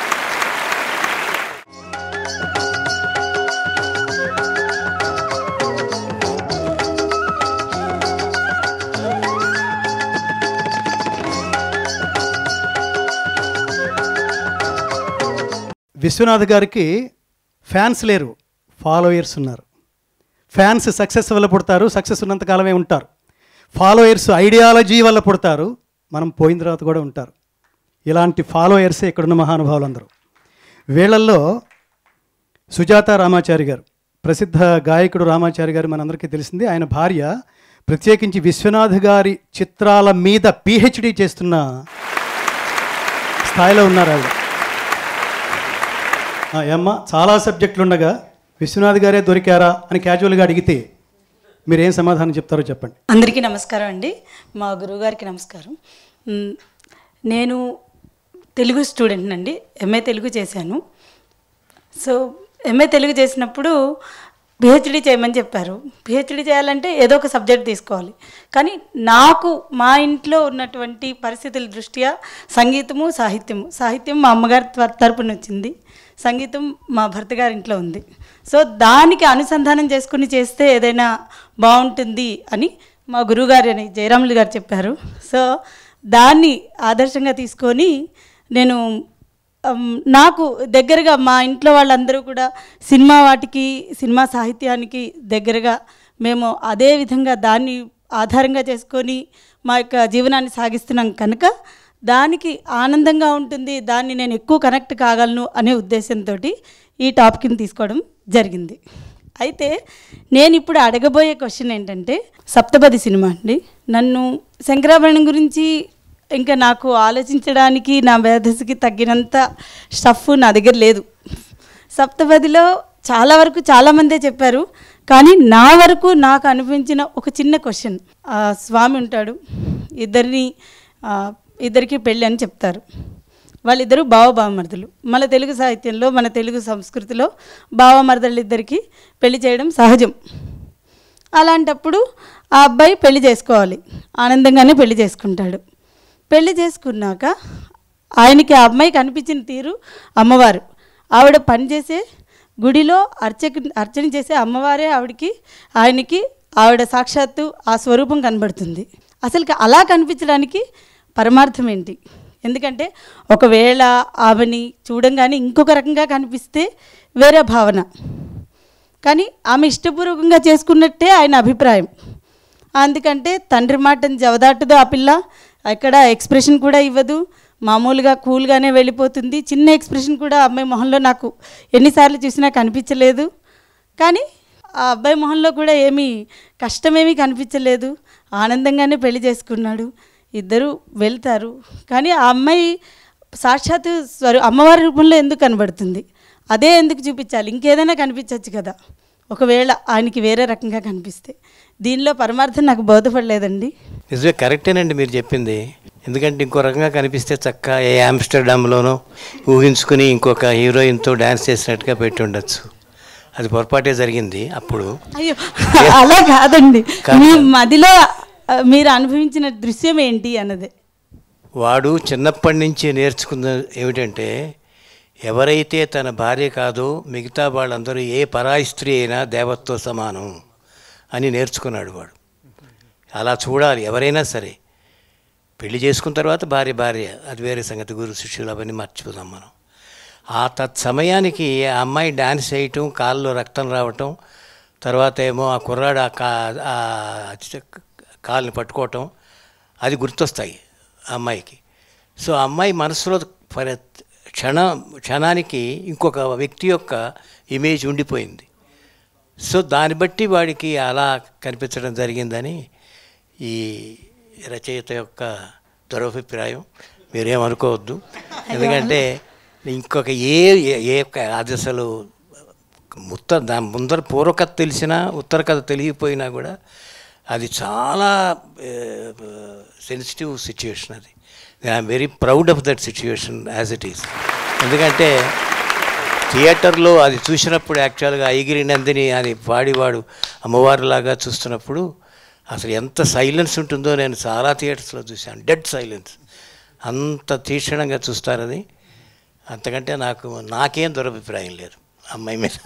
విశ్వనాథ్ గారికి ఫ్యాన్స్ లేరు, ఫాలోయర్స్ ఉన్నారు. ఫ్యాన్స్ సక్సెస్ వల్ల పుడతారు, సక్సెస్ ఉన్నంతకాలమే ఉంటారు. ఫాలోయర్స్ ఐడియాలజీ వల్ల పుడతారు, మనం పోయిన తర్వాత కూడా ఉంటారు. ఇలాంటి ఫాలోయర్సే ఇక్కడున్న మహానుభావులు అందరూ. వీళ్ళల్లో సుజాత రామాచారి గారు, ప్రసిద్ధ గాయకుడు రామాచారి గారు మనందరికీ తెలిసింది. ఆయన భార్య ప్రత్యేకించి విశ్వనాథ్ గారి చిత్రాల మీద పిహెచ్డి చేస్తున్న స్థాయిలో ఉన్నారు ఆవిడ. అమ్మ చాలా సబ్జెక్టులు ఉండగా విశ్వనాథ్ గారే దొరికారా అని క్యాజువల్గా అడిగితే మీరేం సమాధానం చెప్తారో చెప్పండి. అందరికీ నమస్కారం అండి, మా గురువుగారికి నమస్కారం. నేను తెలుగు స్టూడెంట్ అండి, ఎంఏ తెలుగు చేశాను. సో ఎంఏ తెలుగు చేసినప్పుడు పిహెచ్డీ చేయమని చెప్పారు. పిహెచ్డీ చేయాలంటే ఏదో ఒక సబ్జెక్ట్ తీసుకోవాలి. కానీ నాకు మా ఇంట్లో ఉన్నటువంటి పరిస్థితుల దృష్ట్యా సంగీతము సాహిత్యము సాహిత్యం మా అమ్మగారి తరపున వచ్చింది, సంగీతం మా భర్త గారి ఇంట్లో ఉంది. సో దానికి అనుసంధానం చేసుకుని చేస్తే ఏదైనా బాగుంటుంది అని మా గురువుగారు అని జయరాములు గారు చెప్పారు. సో దాన్ని ఆదర్శంగా తీసుకొని నేను నాకు దగ్గరగా మా ఇంట్లో వాళ్ళందరూ కూడా సినిమా వాటికి సినిమా సాహిత్యానికి దగ్గరగా మేము అదే విధంగా దాన్ని ఆధారంగా చేసుకొని మా యొక్క జీవనాన్ని సాగిస్తున్నాం కనుక దానికి ఆనందంగా ఉంటుంది, దాన్ని నేను ఎక్కువ కనెక్ట్ కాగలను అనే ఉద్దేశంతో ఈ టాపిక్ని తీసుకోవడం జరిగింది. అయితే నేను ఇప్పుడు అడగబోయే క్వశ్చన్ ఏంటంటే, సప్తపది సినిమా అండి. నన్ను శంకరాభరణం గురించి ఇంకా నాకు ఆలోచించడానికి నా మేధస్సుకి తగ్గినంత స్టఫ్ నా దగ్గర లేదు. సప్తపదిలో చాలా వరకు చాలామందే చెప్పారు, కానీ నా వరకు నాకు అనిపించిన ఒక చిన్న క్వశ్చన్. స్వామి ఉంటాడు, ఇద్దరిని ఇద్దరికి పెళ్ళి అని చెప్తారు. వాళ్ళిద్దరూ బావబావమర్దులు. మన తెలుగు సాహిత్యంలో మన తెలుగు సంస్కృతిలో బావమర్దళ్ళు ఇద్దరికి పెళ్లి చేయడం సహజం. అలాంటప్పుడు ఆ అబ్బాయి పెళ్లి చేసుకోవాలి, ఆనందంగానే పెళ్లి చేసుకుంటాడు. పెళ్లి చేసుకున్నాక ఆయనకి ఆ అమ్మాయి కనిపించిన తీరు అమ్మవారు. ఆవిడ పనిచేసే గుడిలో అర్చక అర్చన చేసే అమ్మవారే ఆవిడకి ఆయనకి ఆవిడ సాక్షాత్తు ఆ స్వరూపం కనబడుతుంది. అసలు అలా కనిపించడానికి పరమార్థం ఏంటి? ఎందుకంటే ఒకవేళ ఆమెని చూడంగానే ఇంకొక రకంగా కనిపిస్తే వేరే భావన, కానీ ఆమె ఇష్టపూర్వకంగా చేసుకున్నట్టే ఆయన అభిప్రాయం. అందుకంటే తండ్రి మాటని జవదాటుదో ఆ పిల్ల, ఎక్కడ ఎక్స్ప్రెషన్ కూడా ఇవ్వదు, మామూలుగా కూల్గానే వెళ్ళిపోతుంది. చిన్న ఎక్స్ప్రెషన్ కూడా అమ్మాయి మొహంలో నాకు ఎన్నిసార్లు చూసినా కనిపించలేదు. కానీ ఆ అబ్బాయి మొహంలో కూడా ఏమీ కష్టమేమీ కనిపించలేదు, ఆనందంగానే పెళ్లి చేసుకున్నాడు. ఇద్దరు వెళ్తారు. కానీ ఆ అమ్మాయి సాక్షాత్తు స్వరూ అమ్మవారి రూపంలో ఎందుకు కనబడుతుంది? అదే ఎందుకు చూపించాలి? ఇంకేదైనా కనిపించవచ్చు కదా, ఒకవేళ ఆయనకి వేరే రకంగా కనిపిస్తే. దీనిలో పరమార్థం నాకు బోధపడలేదండి. నిజమే, కరెక్టేనండి మీరు చెప్పింది. ఎందుకంటే ఇంకో రకంగా కనిపిస్తే చక్క ఏ ఆమ్స్టర్డామ్లోనో ఊహించుకుని ఇంకొక హీరోయిన్తో డ్యాన్స్ చేసినట్టుగా పెట్టి ఉండొచ్చు. అది పొరపాటే జరిగింది అప్పుడు. అయ్యో అలా కాదండి, మీ మదిలో మీరు అనుభవించిన దృశ్యం ఏంటి అన్నదే. వాడు చిన్నప్పటి నుంచి నేర్చుకున్న ఏమిటంటే, ఎవరైతే తన భార్య కాదో మిగతా వాళ్ళందరూ ఏ పరాయి స్త్రీ అయినా దేవతతో సమానం అని నేర్చుకున్నాడు వాడు. అలా చూడాలి ఎవరైనా సరే. పెళ్లి చేసుకున్న తర్వాత భార్య భార్య అది వేరే సంగతి, గురు శిష్యులు అవన్నీ మర్చిపోదాం మనం. ఆ తత్సమయానికి ఆ అమ్మాయి డ్యాన్స్ చేయటం, కాళ్ళలో రక్తం రావటం, తర్వాత ఏమో ఆ కుర్రాడు ఆ కా కాళ్ళని పట్టుకోవటం, అది గుర్తొస్తాయి ఆ అమ్మాయికి. సో ఆ అమ్మాయి మనసులో పరి క్షణ క్షణానికి ఇంకొక వ్యక్తి యొక్క ఇమేజ్ ఉండిపోయింది. సో దాన్ని బట్టి వాడికి అలా కనిపించడం జరిగిందని ఈ రచయిత యొక్క దురభిప్రాయం. మీరేమనుకోవద్దు. ఎందుకంటే ఇంకొక ఏ ఏ అది అసలు ఉత్తర దాని ముందర పూర్వకథ తెలిసినా ఉత్తర కథ తెలియపోయినా కూడా అది చాలా సెన్సిటివ్ సిచ్యువేషన్. అది I'm very proud of that situation as it is. ఎందుకంటే థియేటర్లో అది చూసినప్పుడు యాక్చువల్గా ఐగిరి నందిని అని పాడివాడు అమ్మవారిలాగా చూస్తున్నప్పుడు అసలు ఎంత సైలెన్స్ ఉంటుందో నేను చాలా థియేటర్స్లో చూశాను. డెడ్ సైలెన్స్, అంత తీక్షణంగా చూస్తారని. అంతకంటే నాకు నాకేం దురభిప్రాయం లేదు అమ్మాయి మీద.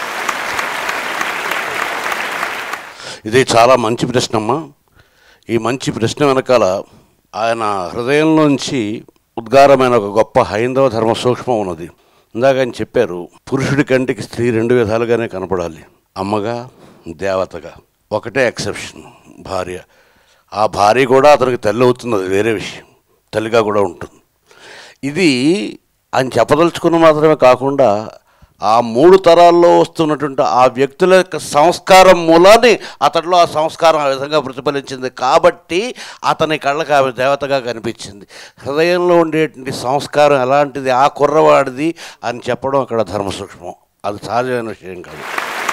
ఇది చాలా మంచి ప్రశ్న అమ్మా. ఈ మంచి ప్రశ్న వెనకాల ఆయన హృదయంలోంచి ఉద్గారమైన ఒక గొప్ప హైందవ ధర్మ సూక్ష్మం ఉన్నది. ఇందాక ఆయన చెప్పారు, పురుషుడి కంటికి స్త్రీ రెండు విధాలుగానే కనపడాలి, అమ్మగా దేవతగా. ఒకటే ఎక్సెప్షన్, భార్య. ఆ భార్య కూడా అతనికి తల్లి అవుతుంది, అది వేరే విషయం, తల్లిగా కూడా ఉంటుంది. ఇది ఆయన చెప్పదలుచుకున్న మాత్రమే కాకుండా ఆ మూడు తరాల్లో వస్తున్నటువంటి ఆ వ్యక్తుల యొక్క సంస్కారం మూలాన్ని అతడిలో ఆ సంస్కారం ఆ విధంగా ప్రతిఫలించింది. కాబట్టి అతని కళ్ళకి ఆమె దేవతగా కనిపించింది. హృదయంలో ఉండేటువంటి సంస్కారం ఎలాంటిది, ఆ కుర్రవాడిది అని చెప్పడం అక్కడ ధర్మ సూక్ష్మం. అది సహజమైన విషయం కాదు.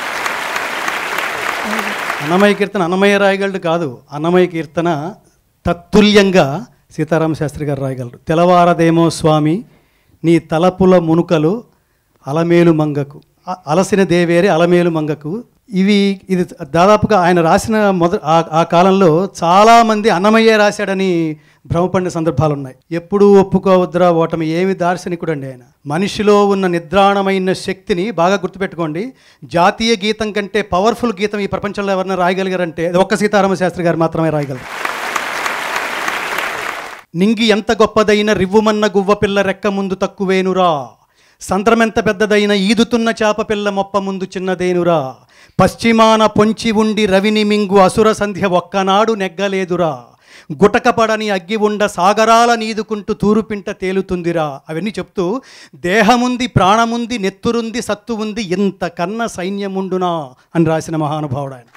అన్నమయ్య కీర్తన అన్నమయ్య రాయగలడు కాదు, అన్నమయ్య కీర్తన తత్తుల్యంగా సీతారామ శాస్త్రి గారు రాయగలరు. తెలవారదేమో స్వామి నీ తలపుల మునుకలు అలమేలు మంగకు, అలసిన దేవేరి అలమేలు మంగకు. ఇవి ఇది దాదాపుగా ఆయన రాసిన మొద ఆ కాలంలో చాలామంది అన్నమయ్యే రాశాడని భ్రమపడిన సందర్భాలు ఉన్నాయి. ఎప్పుడూ ఒప్పుకోవద్దురా ఓటమి, ఏమి దార్శనికుడు అండి ఆయన. మనిషిలో ఉన్న నిద్రాణమైన శక్తిని బాగా గుర్తుపెట్టుకోండి. జాతీయ గీతం కంటే పవర్ఫుల్ గీతం ఈ ప్రపంచంలో ఎవరైనా రాయగలిగారంటే అది ఒక్క సీతారామ శాస్త్రి గారు మాత్రమే రాయగలరు. నింగి ఎంత గొప్పదైన రివ్వుమన్న గువ్వ పిల్ల రెక్క ముందు తక్కువేనురా, సంద్రమెంత పెద్దదైన ఈదుతున్న చేప పిల్ల మొప్ప ముందు చిన్నదేనురా, పశ్చిమాన పొంచి ఉండి రవిని మింగు అసుర సంధ్య ఒక్కనాడు నెగ్గలేదురా, గుటకపడని అగ్గి ఉండ సాగరాల నీదుకుంటూ తూరుపింట తేలుతుందిరా. అవన్నీ చెప్తూ దేహముంది, ప్రాణముంది, నెత్తురుంది, సత్తు ఉంది, ఇంత కన్న సైన్యముండునా అని రాసిన మహానుభావుడు ఆయన.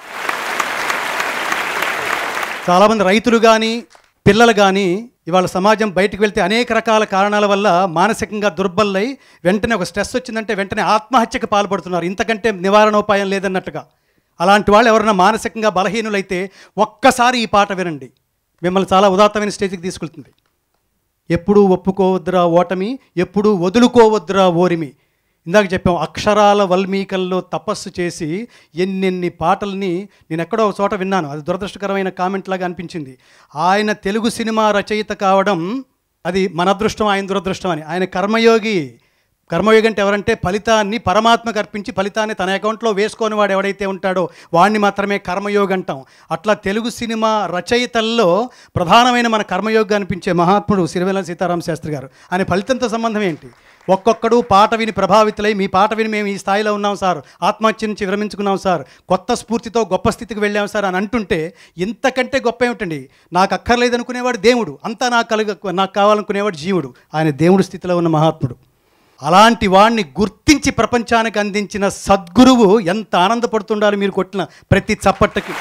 చాలామంది రైతులు కానీ పిల్లలు కానీ ఇవాళ సమాజం బయటకు వెళ్తే అనేక రకాల కారణాల వల్ల మానసికంగా దుర్బలై వెంటనే ఒక స్ట్రెస్ వచ్చిందంటే వెంటనే ఆత్మహత్యకు పాల్పడుతున్నారు, ఇంతకంటే నివారణోపాయం లేదన్నట్టుగా. అలాంటి వాళ్ళు ఎవరైనా మానసికంగా బలహీనులైతే ఒక్కసారి ఈ పాట వినండి, మిమ్మల్ని చాలా ఉదాత్తమైన స్టేజ్కి తీసుకెళ్తుంది. ఎప్పుడూ ఒప్పుకోవద్దురా ఓటమి, ఎప్పుడూ వదులుకోవద్దురా ఓరిమి. ఇందాక చెప్పాం, అక్షరాల వల్మీకల్లో తపస్సు చేసి ఎన్నెన్ని పాటల్ని నేను ఎక్కడో ఒక చోట విన్నాను, అది దురదృష్టకరమైన కామెంట్ లాగా అనిపించింది. ఆయన తెలుగు సినిమా రచయిత కావడం అది మన అదృష్టం, ఆయన దురదృష్టం అని. ఆయన కర్మయోగి కర్మయోగి అంటే ఎవరంటే ఫలితాన్ని పరమాత్మకు అర్పించి ఫలితాన్ని తన అకౌంట్లో వేసుకొని వాడు ఎవడైతే ఉంటాడో వాడిని మాత్రమే కర్మయోగి అంటాం. అట్లా తెలుగు సినిమా రచయితల్లో ప్రధానమైన మన కర్మయోగి అనిపించే మహాత్ముడు సిరివెన్నెల సీతారామ శాస్త్రి గారు. ఆయన ఫలితంతో సంబంధం ఏంటి? ఒక్కొక్కడు పాట విని ప్రభావితులై మీ పాట విని మేము ఈ స్థాయిలో ఉన్నాం సార్, ఆత్మహత్య నుంచి విరమించుకున్నాం సార్, కొత్త స్ఫూర్తితో గొప్ప స్థితికి వెళ్ళాం సార్ అని అంటుంటే ఇంతకంటే గొప్ప ఏమిటండి? నాకు అక్కర్లేదు అనుకునేవాడు దేవుడు, అంతా నాకు కలుగ నాకు కావాలనుకునేవాడు జీవుడు. ఆయన దేవుడి స్థితిలో ఉన్న మహాత్ముడు. అలాంటి వాడిని గుర్తించి ప్రపంచానికి అందించిన సద్గురువు ఎంత ఆనందపడుతుండాలి మీరు కొట్టిన ప్రతి చప్పట్టకి.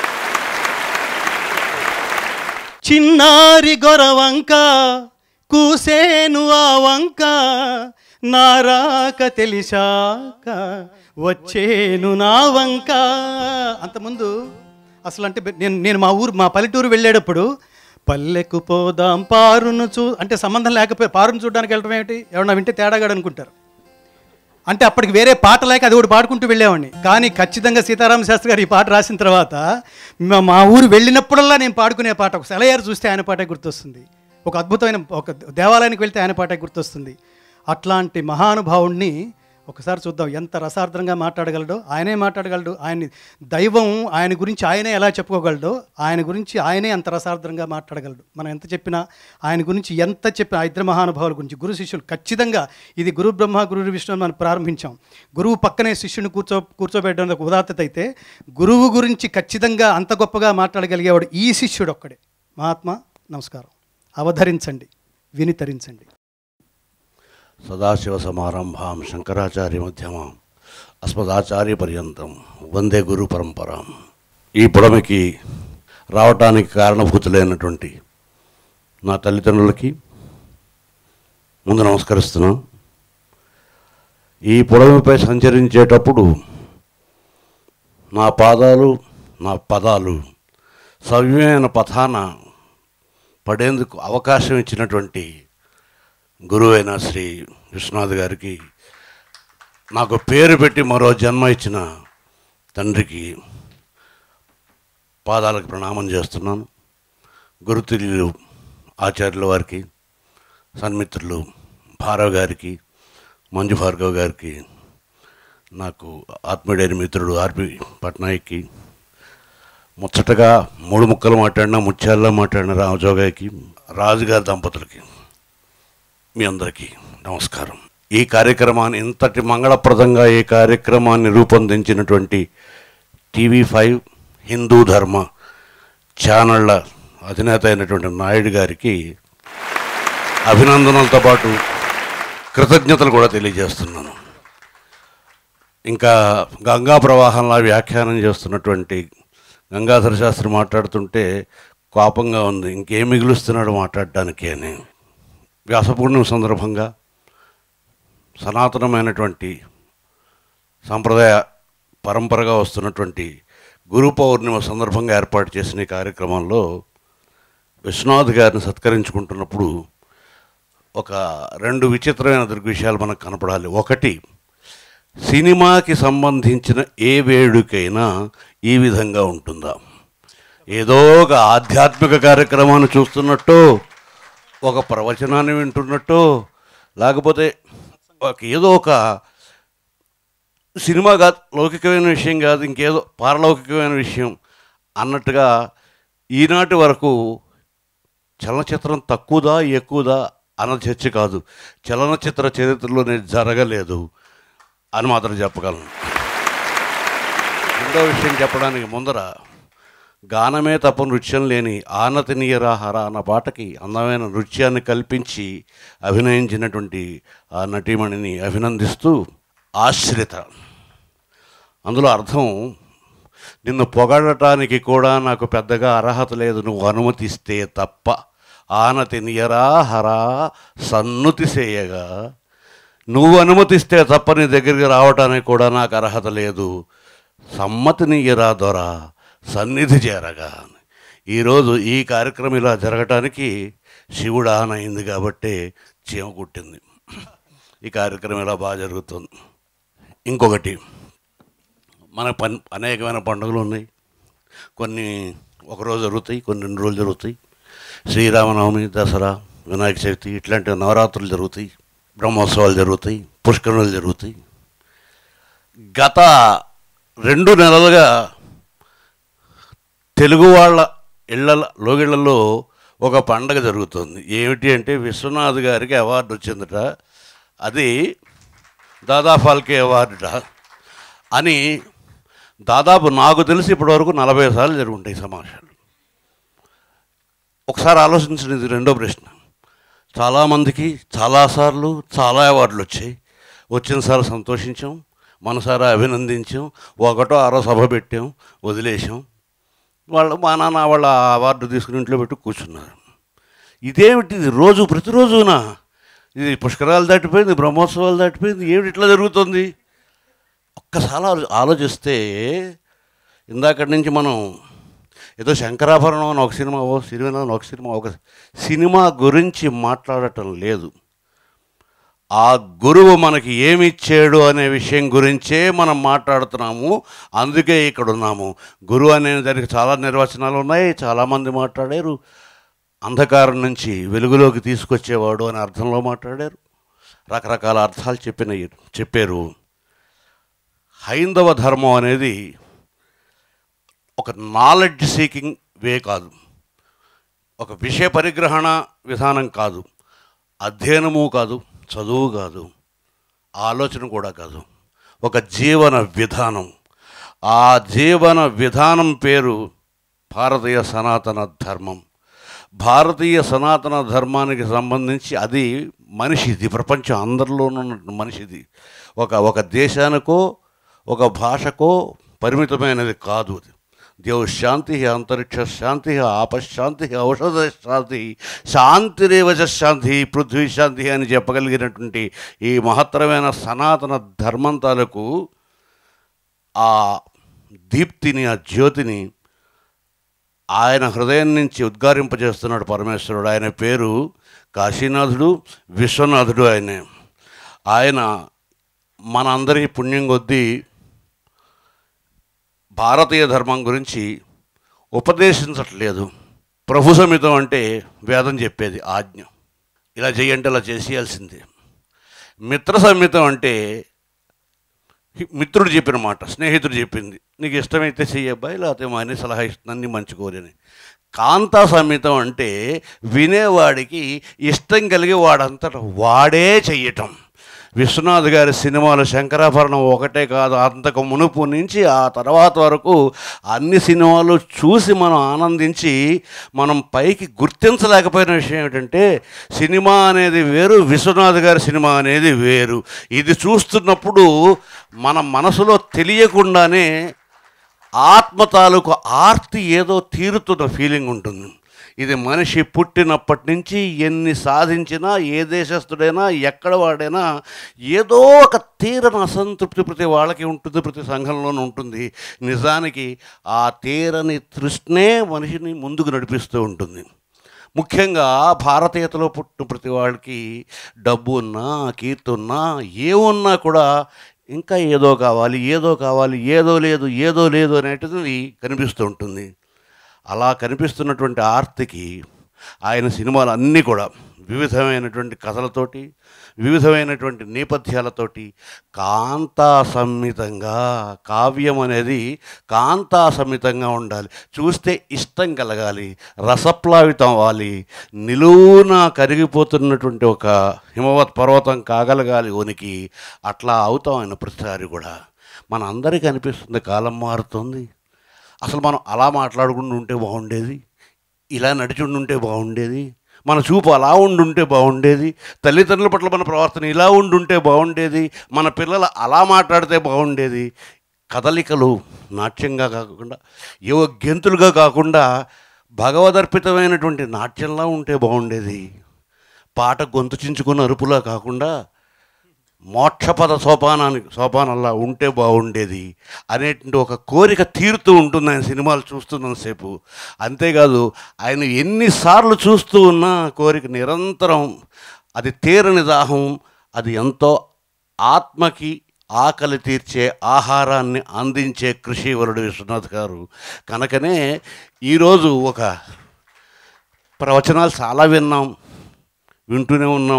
చిన్నారి గొరవంక కూసేను ఆ వంక నారాక తెలిసాక వచ్చేను నా వంక. అంతకుముందు అసలు అంటే నేను నేను మా ఊరు మా పల్లెటూరు వెళ్ళేటప్పుడు పల్లెకు పోదాం పారును చూ అంటే సంబంధం లేకపోయి పారును చూడడానికి వెళ్ళడం ఏమిటి? ఎవరన్నా వింటే తేడాగాడు అనుకుంటారు. అంటే అప్పటికి వేరే పాట లేక అది ఒకటి పాడుకుంటూ వెళ్ళేవాడిని. కానీ ఖచ్చితంగా సీతారామ శాస్త్రి గారు ఈ పాట రాసిన తర్వాత మా ఊరు వెళ్ళినప్పుడల్లా నేను పాడుకునే పాట, ఒక సెలయారు చూస్తే ఆయన పాటే గుర్తొస్తుంది, ఒక అద్భుతమైన ఒక దేవాలయానికి వెళ్తే ఆయన పాటే గుర్తొస్తుంది. అట్లాంటి మహానుభావుణ్ణి ఒకసారి చూద్దాం. ఎంత రసార్థంగా మాట్లాడగలడో ఆయనే మాట్లాడగలడు. ఆయన్ని దైవం ఆయన గురించి ఆయనే ఎలా చెప్పుకోగలడో ఆయన గురించి ఆయనే అంత రసార్థంగా మాట్లాడగలడు. మనం ఎంత చెప్పినా ఆయన గురించి ఎంత చెప్పినా ఇద్దరు మహానుభావుల గురించి గురు శిష్యులు ఖచ్చితంగా ఇది గురు బ్రహ్మ గురు విష్ణు మనం ప్రారంభించాం. గురువు పక్కనే శిష్యుని కూర్చో కూర్చోబెట్టడం ఒక ఉదాత్తత అయితే గురువు గురించి ఖచ్చితంగా అంత గొప్పగా మాట్లాడగలిగేవాడు ఈ శిష్యుడు ఒక్కడే. మహాత్మా నమస్కారం. అవధరించండి, వినితరించండి. సదాశివ సమారంభాం శంకరాచార్య మధ్యమాం అస్మదాచార్య పర్యంతం వందే గురు పరంపరాం. ఈ పుడమికి రావటానికి కారణభూతులైనటువంటి నా తల్లిదండ్రులకి ముందు నమస్కరిస్తున్నాం. ఈ పుడమిపై సంచరించేటప్పుడు నా పాదాలు నా పదాలు సవ్యమైన పథాన పడేందుకు అవకాశం ఇచ్చినటువంటి గురువైన శ్రీ విశ్వనాథ్ గారికి, నాకు పేరు పెట్టి మరో జన్మ ఇచ్చిన తండ్రికి పాదాలకు ప్రణామం చేస్తున్నాను. గురుతుల్యులు ఆచార్యుల వారికి, సన్మిత్రులు భార్గవ్ గారికి, మంజు భార్గవ్ గారికి, నాకు ఆత్మీయుడైన మిత్రుడు ఆర్పి పట్నాయక్కి, ముచ్చటగా మూడు ముక్కలు మాట్లాడిన ముత్యాల్లో మాట్లాడిన రామజోగాయకి, రాజుగారి దంపతులకి, మీ అందరికీ నమస్కారం. ఈ కార్యక్రమాన్ని ఇంతటి మంగళప్రదంగా ఈ కార్యక్రమాన్ని రూపొందించినటువంటి టీవీ ఫైవ్ హిందూ ధర్మ ఛానళ్ల అధినేత అయినటువంటి నాయుడు గారికి అభినందనలతో పాటు కృతజ్ఞతలు కూడా తెలియజేస్తున్నాను. ఇంకా గంగా ప్రవాహంలా వ్యాఖ్యానం చేస్తున్నటువంటి గంగాధర శాస్త్రి మాట్లాడుతుంటే కోపంగా ఉంది, ఇంకేం మిగులుస్తున్నాడు మాట్లాడడానికి అని. వ్యాసపూర్ణిమ సందర్భంగా సనాతనమైనటువంటి సాంప్రదాయ పరంపరగా వస్తున్నటువంటి గురు పౌర్ణిమ సందర్భంగా ఏర్పాటు చేసిన ఈ కార్యక్రమంలో విశ్వనాథ్ గారిని సత్కరించుకుంటున్నప్పుడు ఒక రెండు విచిత్రమైన దృగ్విషయాలు మనకు కనపడాలి. ఒకటి, సినిమాకి సంబంధించిన ఏ వేడుకైనా ఈ విధంగా ఉంటుందా? ఏదో ఒక ఆధ్యాత్మిక కార్యక్రమాన్ని చూస్తున్నట్టు, ఒక ప్రవచనాన్ని వింటున్నట్టు, లేకపోతే ఒక ఏదో ఒక సినిమా కాదు, లౌకికమైన విషయం కాదు, ఇంకేదో పారలౌకికమైన విషయం అన్నట్టుగా ఈనాటి వరకు చలనచిత్రం తక్కువదా ఎక్కువదా అన్న చర్చ కాదు, చలనచిత్ర చరిత్రలోనే జరగలేదు అని మాత్రం చెప్పగలను. రెండో విషయం చెప్పడానికి ముందర, గానమే తప్ప నృత్యం లేని ఆనతి నీయరాహర అన్న పాటకి అందమైన నృత్యాన్ని కల్పించి అభినయించినటువంటి ఆ నటీమణిని అభినందిస్తూ, ఆశ్రిత అందులో అర్థం, నిన్ను పొగడటానికి కూడా నాకు పెద్దగా అర్హత లేదు, నువ్వు అనుమతిస్తే తప్ప. ఆనతి నీయరాహరా సన్నుతి చేయగా, నువ్వు అనుమతిస్తే తప్ప నీ దగ్గరికి రావటానికి కూడా నాకు అర్హత లేదు, సమ్మతి నీయరా దొర సన్నిధి చేరగా. ఈరోజు ఈ కార్యక్రమం ఇలా జరగటానికి శివుడు ఆన అయింది కాబట్టి చీమ కుట్టింది. ఈ కార్యక్రమం ఇలా బాగా జరుగుతుంది. ఇంకొకటి, మన పన్ అనేకమైన పండుగలు ఉన్నాయి. కొన్ని ఒకరోజు జరుగుతాయి, కొన్ని రెండు రోజులు జరుగుతాయి. శ్రీరామనవమి, దసరా, వినాయక చవితి ఇట్లాంటి నవరాత్రులు జరుగుతాయి. బ్రహ్మోత్సవాలు జరుగుతాయి, పుష్కరణలు జరుగుతాయి. గత రెండు నెలలుగా తెలుగు వాళ్ళ ఇళ్ళ లోగిళ్లలో ఒక పండగ జరుగుతుంది. ఏమిటి అంటే విశ్వనాథ్ గారికి అవార్డు వచ్చిందట. అది దాదా ఫాల్కే అవార్డుట అని దాదాపు నాకు తెలిసి ఇప్పటివరకు నలభై సార్లు జరుగుంటాయి సమావేశాలు. ఒకసారి ఆలోచించండి, ఇది రెండో ప్రశ్న. చాలామందికి చాలాసార్లు చాలా అవార్డులు వచ్చాయి. వచ్చినసారి సంతోషించాం, మనసారా అభినందించాం, ఒకటో ఆరో సభ పెట్టాం, వదిలేసాం. వాళ్ళు మా నాన్న వాళ్ళ అవార్డు తీసుకుని ఇంట్లో పెట్టి కూర్చున్నారు. ఇదేమిటి రోజు ప్రతిరోజునా? ఇది పుష్కరాలు దాటిపోయింది, బ్రహ్మోత్సవాలు దాటిపోయింది, ఏమిటి ఇట్లా జరుగుతుంది? ఒక్కసారి ఆలోచిస్తే ఇందాకటి నుంచి మనం ఏదో శంకరాభరణం అని ఒక సినిమా, ఓ సినిమా ఒక సినిమా ఒక సినిమా గురించి మాట్లాడటం లేదు. ఆ గురువు మనకి ఏమి ఇచ్చాడు అనే విషయం గురించే మనం మాట్లాడుతున్నాము. అందుకే ఇక్కడ ఉన్నాము. గురువు అనే దానికి చాలా నిర్వచనాలు ఉన్నాయి, చాలామంది మాట్లాడారు. అంధకారం నుంచి వెలుగులోకి తీసుకొచ్చేవాడు అనే అర్థంలో మాట్లాడారు, రకరకాల అర్థాలు చెప్పిన చెప్పారు. హైందవ ధర్మం అనేది ఒక నాలెడ్జ్ సీకింగ్ వే కాదు, ఒక విషయ పరిగ్రహణ విధానం కాదు, అధ్యయనము కాదు, చదువు కాదు, ఆలోచన కూడా కాదు, ఒక జీవన విధానం. ఆ జీవన విధానం పేరు భారతీయ సనాతన ధర్మం. భారతీయ సనాతన ధర్మానికి సంబంధించి అది మనిషిది, ప్రపంచం అందరిలోనూ ఉన్న మనిషిది. ఒక ఒక దేశానికో ఒక భాషకో పరిమితమైనది కాదు. దేవు శాంతి, అంతరిక్ష శాంతి, ఆపశాంతి, ఔషధ శాంతి, శాంతిరేవచ శాంతి, పృథ్వీ శాంతి అని చెప్పగలిగినటువంటి ఈ మహత్తరమైన సనాతన ధర్మం తాలూకు ఆ దీప్తిని, ఆ జ్యోతిని ఆయన హృదయం నుంచి ఉద్గారింపజేస్తున్నాడు పరమేశ్వరుడు. ఆయన పేరు కాశీనాథుడు, విశ్వనాథుడు. ఆయనే ఆయన మన అందరి పుణ్యం కొద్దీ భారతీయ ధర్మం గురించి ఉపదేశించట్లేదు. ప్రభు సమితం అంటే వేదం చెప్పేది ఆజ్ఞ, ఇలా చేయంటే ఇలా చేసేయాల్సిందే. మిత్ర సమితం అంటే మిత్రుడు చెప్పిన మాట, స్నేహితుడు చెప్పింది, నీకు ఇష్టమైతే చెయ్యబ్బాయి, లేకపోతే మా అన్ని సలహా ఇస్తున్నాను, నీ మంచి కోరని. కాంతా సమితం అంటే వినేవాడికి ఇష్టం కలిగి వాడంతటా వాడే చెయ్యటం. విశ్వనాథ్ గారి సినిమాలు శంకరాభరణం ఒకటే కాదు, అంతకు మునుపు నుంచి ఆ తర్వాత వరకు అన్ని సినిమాలు చూసి మనం ఆనందించి మనం పైకి గుర్తించలేకపోయిన విషయం ఏమిటంటే సినిమా అనేది వేరు, విశ్వనాథ్ గారి సినిమా అనేది వేరు. ఇది చూస్తున్నప్పుడు మన మనసులో తెలియకుండానే ఆత్మ తాలూకు ఆర్తి ఏదో తీరుతున్న ఫీలింగ్ ఉంటుంది. ఇది మనిషి పుట్టినప్పటి నుంచి ఎన్ని సాధించినా, ఏ దేశస్థుడైనా, ఎక్కడ వాడైనా ఏదో ఒక తీరని అసంతృప్తి ప్రతి వాళ్ళకి ఉంటుంది, ప్రతి సంఘంలోనూ ఉంటుంది. నిజానికి ఆ తీరని తృష్ణే మనిషిని ముందుకు నడిపిస్తూ ఉంటుంది. ముఖ్యంగా భారతీయతలో పుట్టిన ప్రతి వాళ్ళకి డబ్బు ఉన్నా, కీర్తి ఉన్నా, ఏమున్నా కూడా ఇంకా ఏదో కావాలి, ఏదో కావాలి, ఏదో లేదు, ఏదో లేదు అనేటిది కనిపిస్తూ ఉంటుంది. అలా కనిపిస్తున్నటువంటి ఆర్తికి ఆయన సినిమాలు అన్నీ కూడా వివిధమైనటువంటి కథలతోటి, వివిధమైనటువంటి నేపథ్యాలతోటి కాంతా సమ్మితంగా, కావ్యం అనేది కాంతా సమ్మితంగా ఉండాలి. చూస్తే ఇష్టం కలగాలి, రసప్లావితం అవ్వాలి, నిలువున కరిగిపోతున్నటువంటి ఒక హిమవత్ పర్వతం కాగలగాలి ఉనికి. అట్లా అవుతాం ఆయన ప్రతిసారి కూడా. మన అందరికీ అనిపిస్తుంది కాలం మారుతుంది, అసలు మనం అలా మాట్లాడుకుంటూ ఉంటే బాగుండేది, ఇలా నడిచుండుంటే బాగుండేది, మన చూపు అలా ఉండుంటే బాగుండేది, తల్లిదండ్రుల పట్ల మన ప్రవర్తన ఇలా ఉండుంటే బాగుండేది, మన పిల్లలు అలా మాట్లాడితే బాగుండేది. కదలికలు నాట్యంగా కాకుండా, ఏవో గెంతులుగా కాకుండా భగవదర్పితమైనటువంటి నాట్యంలా ఉంటే బాగుండేది. పాట గొంతు చించుకున్న అరుపులా కాకుండా మోక్షపద సోపానానికి సోపానంలా ఉంటే బాగుండేది అనేటువంటి ఒక కోరిక తీరుతూ ఉంటుంది ఆయన సినిమాలు చూస్తున్నంతసేపు. అంతేకాదు ఆయన ఎన్నిసార్లు చూస్తూ ఉన్నా కోరిక నిరంతరం, అది తీరని దాహం, అది ఎంతో ఆత్మకి ఆకలి తీర్చే ఆహారాన్ని అందించే కృషివరుడు విశ్వనాథ్ గారు. కనుకనే ఈరోజు ఒక ప్రవచనాలు చాలా విన్నాం, వింటూనే ఉన్నాం,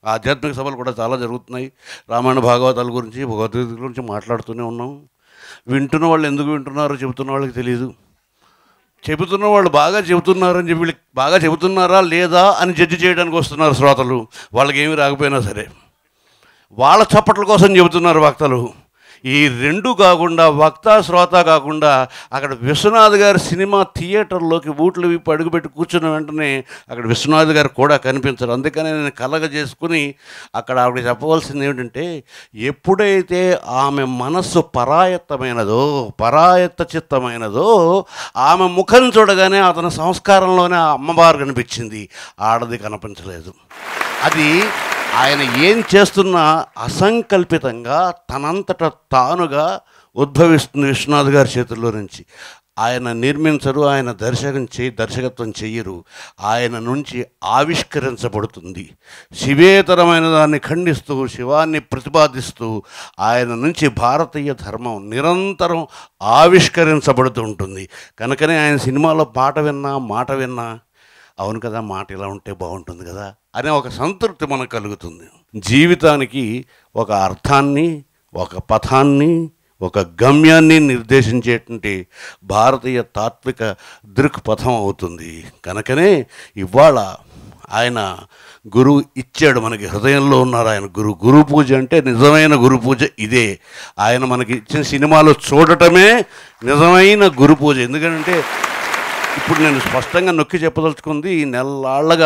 ఆధ్యాత్మిక సభలు కూడా చాలా జరుగుతున్నాయి. రామాయణ భాగవతాల గురించి భగవద్గీత గురించి మాట్లాడుతూనే ఉన్నాం. వింటున్న వాళ్ళు ఎందుకు వింటున్నారో చెబుతున్న వాళ్ళకి తెలియదు. చెబుతున్న వాళ్ళు బాగా చెబుతున్నారని చెప్పి వీళ్ళకి బాగా చెబుతున్నారా లేదా అని జడ్జి చేయడానికి వస్తున్నారు శ్రోతలు. వాళ్ళకి ఏమీ రాకపోయినా సరే వాళ్ళ చప్పట్ల కోసం చెబుతున్నారు వక్తలు. ఈ రెండు కాకుండా వక్త శ్రోత కాకుండా అక్కడ విశ్వనాథ్ గారి సినిమా థియేటర్లోకి బూట్లు విప్పి అడుగుపెట్టి కూర్చున్న వెంటనే అక్కడ విశ్వనాథ్ గారు కూడా కనిపించరు. అందుకనే నేను కలగ చేసుకుని అక్కడ ఆవిడ చెప్పవలసింది ఏమిటంటే, ఎప్పుడైతే ఆమె మనస్సు పరాయత్తమైనదో పరాయత్త చిత్తమైనదో ఆమె ముఖం చూడగానే అతని సంస్కారంలోనే ఆ అమ్మవారు కనిపించింది, ఆడది కనిపించలేదు. అది ఆయన ఏం చేస్తున్నా అసంకల్పితంగా తనంతట తానుగా ఉద్భవిస్తుంది విశ్వనాథ్ గారి చేతుల్లో నుంచి. ఆయన నిర్మించరు, ఆయన దర్శకం చే దర్శకత్వం చెయ్యరు, ఆయన నుంచి ఆవిష్కరించబడుతుంది. శివేతరమైన దాన్ని ఖండిస్తూ శివాన్ని ప్రతిపాదిస్తూ ఆయన నుంచి భారతీయ ధర్మం నిరంతరం ఆవిష్కరించబడుతూ ఉంటుంది. కనుకనే ఆయన సినిమాలో పాట విన్నా మాట విన్నా అవును కదా, మాట ఇలా ఉంటే బాగుంటుంది కదా అనే ఒక సంతృప్తి మనకు కలుగుతుంది. జీవితానికి ఒక అర్థాన్ని, ఒక పథాన్ని, ఒక గమ్యాన్ని నిర్దేశించేటువంటి భారతీయ తాత్విక దృక్పథం అవుతుంది. కనుకనే ఇవాళ ఆయన గురువు ఇచ్చాడు మనకి, హృదయంలో ఉన్నారు ఆయన గురువు. గురు పూజ అంటే నిజమైన గురు పూజ ఇదే. ఆయన మనకి ఇచ్చిన సినిమాలో చూడటమే నిజమైన గురు పూజ. ఎందుకంటే ఇప్పుడు నేను స్పష్టంగా నొక్కి చెప్పదలుచుకుంది, ఈ నెలలాళ్ళగా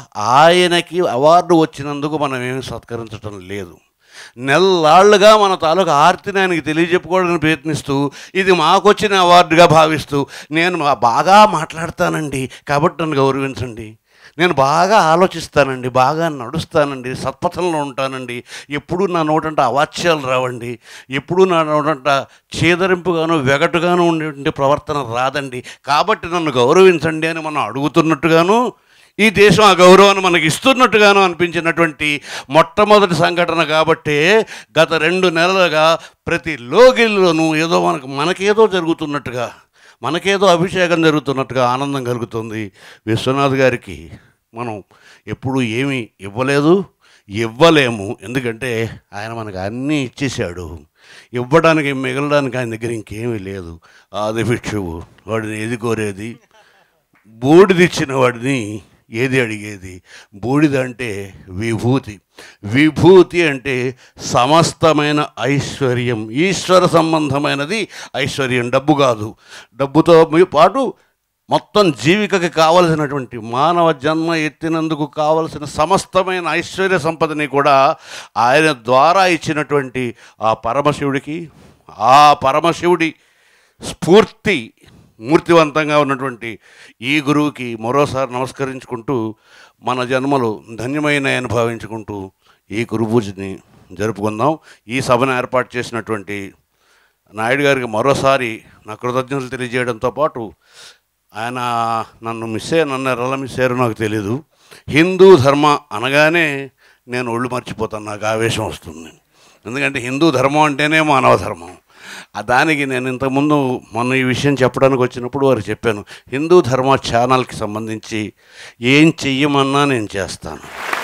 ఆయనకి అవార్డు వచ్చినందుకు మనం ఏమి సత్కరించడం లేదు. నెలలాళ్ళుగా మన తాలూకు ఆర్తిని ఆయనకి తెలియజెప్పుకోవడానికి ప్రయత్నిస్తూ ఇది మాకు వచ్చిన అవార్డుగా భావిస్తూ, నేను బాగా మాట్లాడతానండి కాబట్టి నన్ను గౌరవించండి, నేను బాగా ఆలోచిస్తానండి, బాగా నడుస్తానండి, సత్పథంలో ఉంటానండి, ఎప్పుడూ నా నోటంట అవాచ్యాలు రావండి, ఎప్పుడూ నా నోటంట చేదరింపుగాను వెగటుగాను ఉండే ప్రవర్తన రాదండి, కాబట్టి నన్ను గౌరవించండి అని మనం అడుగుతున్నట్టుగాను ఈ దేశం ఆ గౌరవాన్ని మనకి ఇస్తున్నట్టుగాను అనిపించినటువంటి మొట్టమొదటి సంఘటన. కాబట్టే గత రెండు నెలలుగా ప్రతి లోగిల్లోనూ ఏదో మనకు మనకేదో జరుగుతున్నట్టుగా, మనకేదో అభిషేకం జరుగుతున్నట్టుగా ఆనందం కలుగుతుంది. విశ్వనాథ్ గారికి మనం ఎప్పుడూ ఏమీ ఇవ్వలేదు, ఇవ్వలేము. ఎందుకంటే ఆయన మనకు అన్నీ ఇచ్చేశాడు. ఇవ్వడానికి మిగలడానికి ఆయన దగ్గర ఇంకేమీ లేదు. ఆది భిక్షువు వాడిని ఏది కోరేది, బూడిదిచ్చిన వాడిని ఏది అడిగేది. బూడిద అంటే విభూతి, విభూతి అంటే సమస్తమైన ఐశ్వర్యం, ఈశ్వర సంబంధమైనది ఐశ్వర్యం, డబ్బు కాదు. డబ్బుతో పాటు మొత్తం జీవికకి కావలసినటువంటి మానవ జన్మ ఎత్తినందుకు కావలసిన సమస్తమైన ఐశ్వర్య సంపదని కూడా ఆయన ద్వారా ఇచ్చినటువంటి ఆ పరమశివుడికి, ఆ పరమశివుడి స్ఫూర్తి మూర్తివంతంగా ఉన్నటువంటి ఈ గురువుకి మరోసారి నమస్కరించుకుంటూ మన జన్మలు ధన్యమైనయని భావించుకుంటూ ఈ గురు పూజని జరుపుకుందాం. ఈ సభను ఏర్పాటు చేసినటువంటి నాయుడు గారికి మరోసారి నా కృతజ్ఞతలు తెలియజేయడంతో పాటు, ఆయన నన్ను మిస్ అయ్యా నన్ను ఎలా మిస్ అయ్యారో నాకు తెలీదు. హిందూ ధర్మ అనగానే నేను ఒళ్ళు మర్చిపోతాను, నాకు ఆవేశం వస్తుంది. ఎందుకంటే హిందూ ధర్మం అంటేనే మానవ ధర్మం. దానికి నేను ఇంతకుముందు మొన్న ఈ విషయం చెప్పడానికి వచ్చినప్పుడు వారికి చెప్పాను, హిందూ ధర్మ ఛానల్కి సంబంధించి ఏం చెయ్యమన్నా నేను చేస్తాను.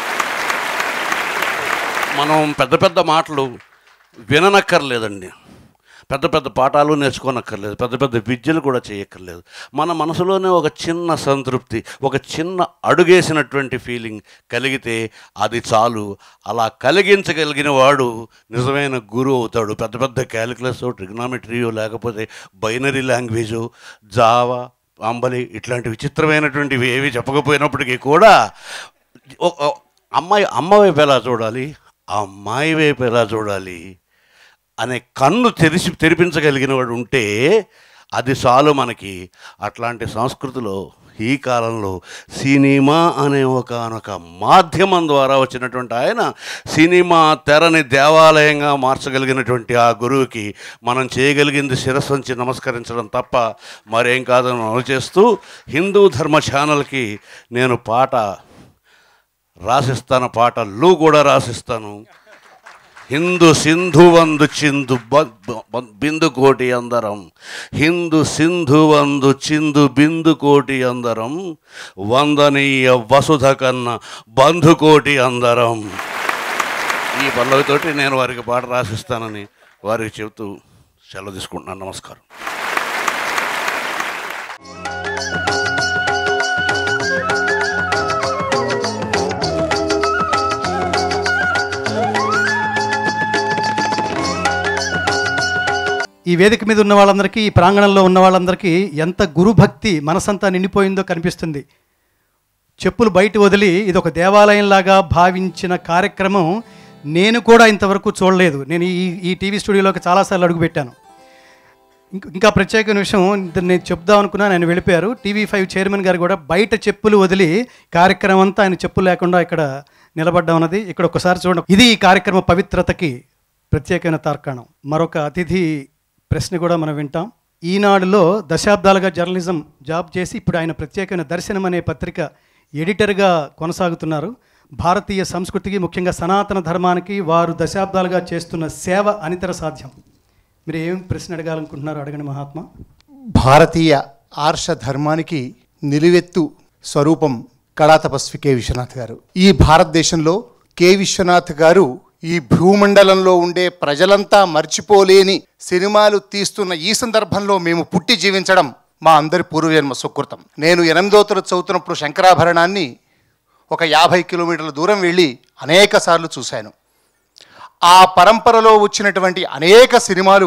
మనం పెద్ద పెద్ద మాటలు విననక్కర్లేదండి, పెద్ద పెద్ద పాఠాలు నేర్చుకోనక్కర్లేదు, పెద్ద పెద్ద విద్యలు కూడా చేయక్కర్లేదు. మన మనసులోనే ఒక చిన్న సంతృప్తి, ఒక చిన్న అడుగేసినటువంటి ఫీలింగ్ కలిగితే అది చాలు. అలా కలిగించగలిగిన వాడు నిజమైన గురువు అవుతాడు. పెద్ద పెద్ద క్యాలిక్యులస్, ట్రిగ్నామెట్రియో, లేకపోతే బైనరీ లాంగ్వేజు, జావా, అంబలి ఇట్లాంటి విచిత్రమైనటువంటివి ఏవి చెప్పకపోయినప్పటికీ కూడా అమ్మాయి అమ్మ వైపు ఎలా చూడాలి, అమ్మాయి వైపు ఎలా చూడాలి అనే కన్ను తెరిచి తెరిపించగలిగిన వాడు ఉంటే అది చాలు మనకి. అట్లాంటి సంస్కృతిలో ఈ కాలంలో సినిమా అనే ఒకనొక మాధ్యమం ద్వారా వచ్చినటువంటి ఆయన సినిమా తెరని దేవాలయంగా మార్చగలిగినటువంటి ఆ గురువుకి మనం చేయగలిగింది శిరస్సు వంచి నమస్కరించడం తప్ప మరేం కాదని అమలు చేస్తూ, హిందూ ధర్మ ఛానల్కి నేను పాట రాసిస్తాను, పాటలు కూడా రాసిస్తాను. హిందూ సింధు వందు చిందు బిందు కోటి అందరం, హిందూ సింధు వందు చిందు బిందు కోటి అందరం, వందనీయ వసుధ కన్న బంధు కోటి అందరం. ఈ పల్లవితోటి నేను వారికి పాట రాసిస్తానని వారికి చెబుతూ సెలవు తీసుకుంటున్నాను. నమస్కారం. ఈ వేదిక మీద ఉన్న వాళ్ళందరికీ, ఈ ప్రాంగణంలో ఉన్న వాళ్ళందరికీ ఎంత గురుభక్తి మనసంతా నిండిపోయిందో కనిపిస్తుంది. చెప్పులు బయట వదిలి ఇది ఒక దేవాలయంలాగా భావించిన కార్యక్రమం నేను కూడా ఇంతవరకు చూడలేదు. నేను ఈ ఈ టీవీ స్టూడియోలోకి చాలాసార్లు అడుగుపెట్టాను. ఇంకా ప్రత్యేకమైన విషయం నేను చెప్దాం అనుకున్నా, నేను వెళ్ళిపోయారు. టీవీ ఫైవ్ చైర్మన్ గారు కూడా బయట చెప్పులు వదిలి కార్యక్రమం అంతా ఆయన చెప్పులు లేకుండా ఇక్కడ నిలబడ్డా ఉన్నది. ఇక్కడ ఒకసారి చూడండి. ఇది ఈ కార్యక్రమ పవిత్రతకి ప్రత్యేకమైన తార్కాణం. మరొక అతిథి ప్రశ్న కూడా మనం వింటాం. ఈనాడులో దశాబ్దాలుగా జర్నలిజం జాబ్ చేసి ఇప్పుడు ఆయన ప్రత్యేకమైన దర్శనం అనే పత్రిక ఎడిటర్గా కొనసాగుతున్నారు. భారతీయ సంస్కృతికి, ముఖ్యంగా సనాతన ధర్మానికి వారు దశాబ్దాలుగా చేస్తున్న సేవ అనితర సాధ్యం. మీరు ఏం ప్రశ్న అడగాలనుకుంటున్నారు? అడగండి మహాత్మా. భారతీయ ఆర్ష ధర్మానికి నిలువెత్తు స్వరూపం కళాతపస్వి కె విశ్వనాథ్ గారు. ఈ భారతదేశంలో కె విశ్వనాథ్ గారు ఈ భూమండలంలో ఉండే ప్రజలంతా మర్చిపోలేని సినిమాలు తీస్తున్న ఈ సందర్భంలో మేము పుట్టి జీవించడం మా అందరి పూర్వజన్మ సుకృతం. నేను ఎనిమిదో తరగతి చదువుతున్నప్పుడు శంకరాభరణాన్ని ఒక యాభై కిలోమీటర్ల దూరం వెళ్ళి అనేక సార్లు చూశాను. ఆ పరంపరలో వచ్చినటువంటి అనేక సినిమాలు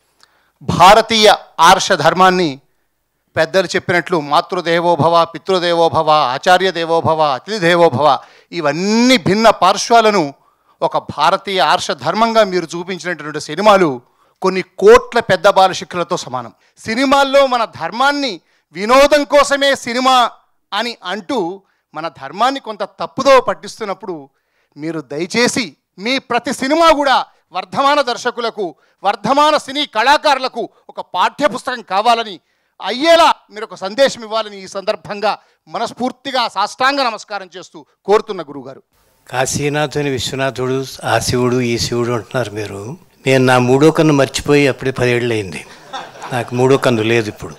భారతీయ ఆర్ష ధర్మాన్ని పెద్దలు చెప్పినట్లు మాతృదేవోభవ, పితృదేవోభవ, ఆచార్య దేవోభవ, అతిథి దేవోభవ, ఇవన్నీ భిన్న పార్శ్వాలను ఒక భారతీయ ఆర్ష ధర్మంగా మీరు చూపించినటువంటి సినిమాలు కొన్ని కోట్ల పెద్ద బాలశిక్షలతో సమానం. సినిమాల్లో మన ధర్మాన్ని వినోదం కోసమే సినిమా అని అంటూ మన ధర్మాన్ని కొంత తప్పుదో పట్టిస్తున్నప్పుడు మీరు దయచేసి మీ ప్రతి సినిమా కూడా వర్ధమాన దర్శకులకు, వర్ధమాన సినీ కళాకారులకు ఒక పాఠ్యపుస్తకం కావాలని, అయ్యేలా మీరు ఒక సందేశం ఇవ్వాలని ఈ సందర్భంగా మనస్ఫూర్తిగా సాష్టాంగ నమస్కారం చేస్తూ కోరుతున్న గురువుగారు. కాశీనాథుని విశ్వనాథుడు, ఆ శివుడు, ఈ శివుడు అంటున్నారు మీరు. నేను నా మూడో కన్ను మర్చిపోయి అప్పుడే పదేళ్ళు అయింది. నాకు మూడో కన్ను లేదు ఇప్పుడు.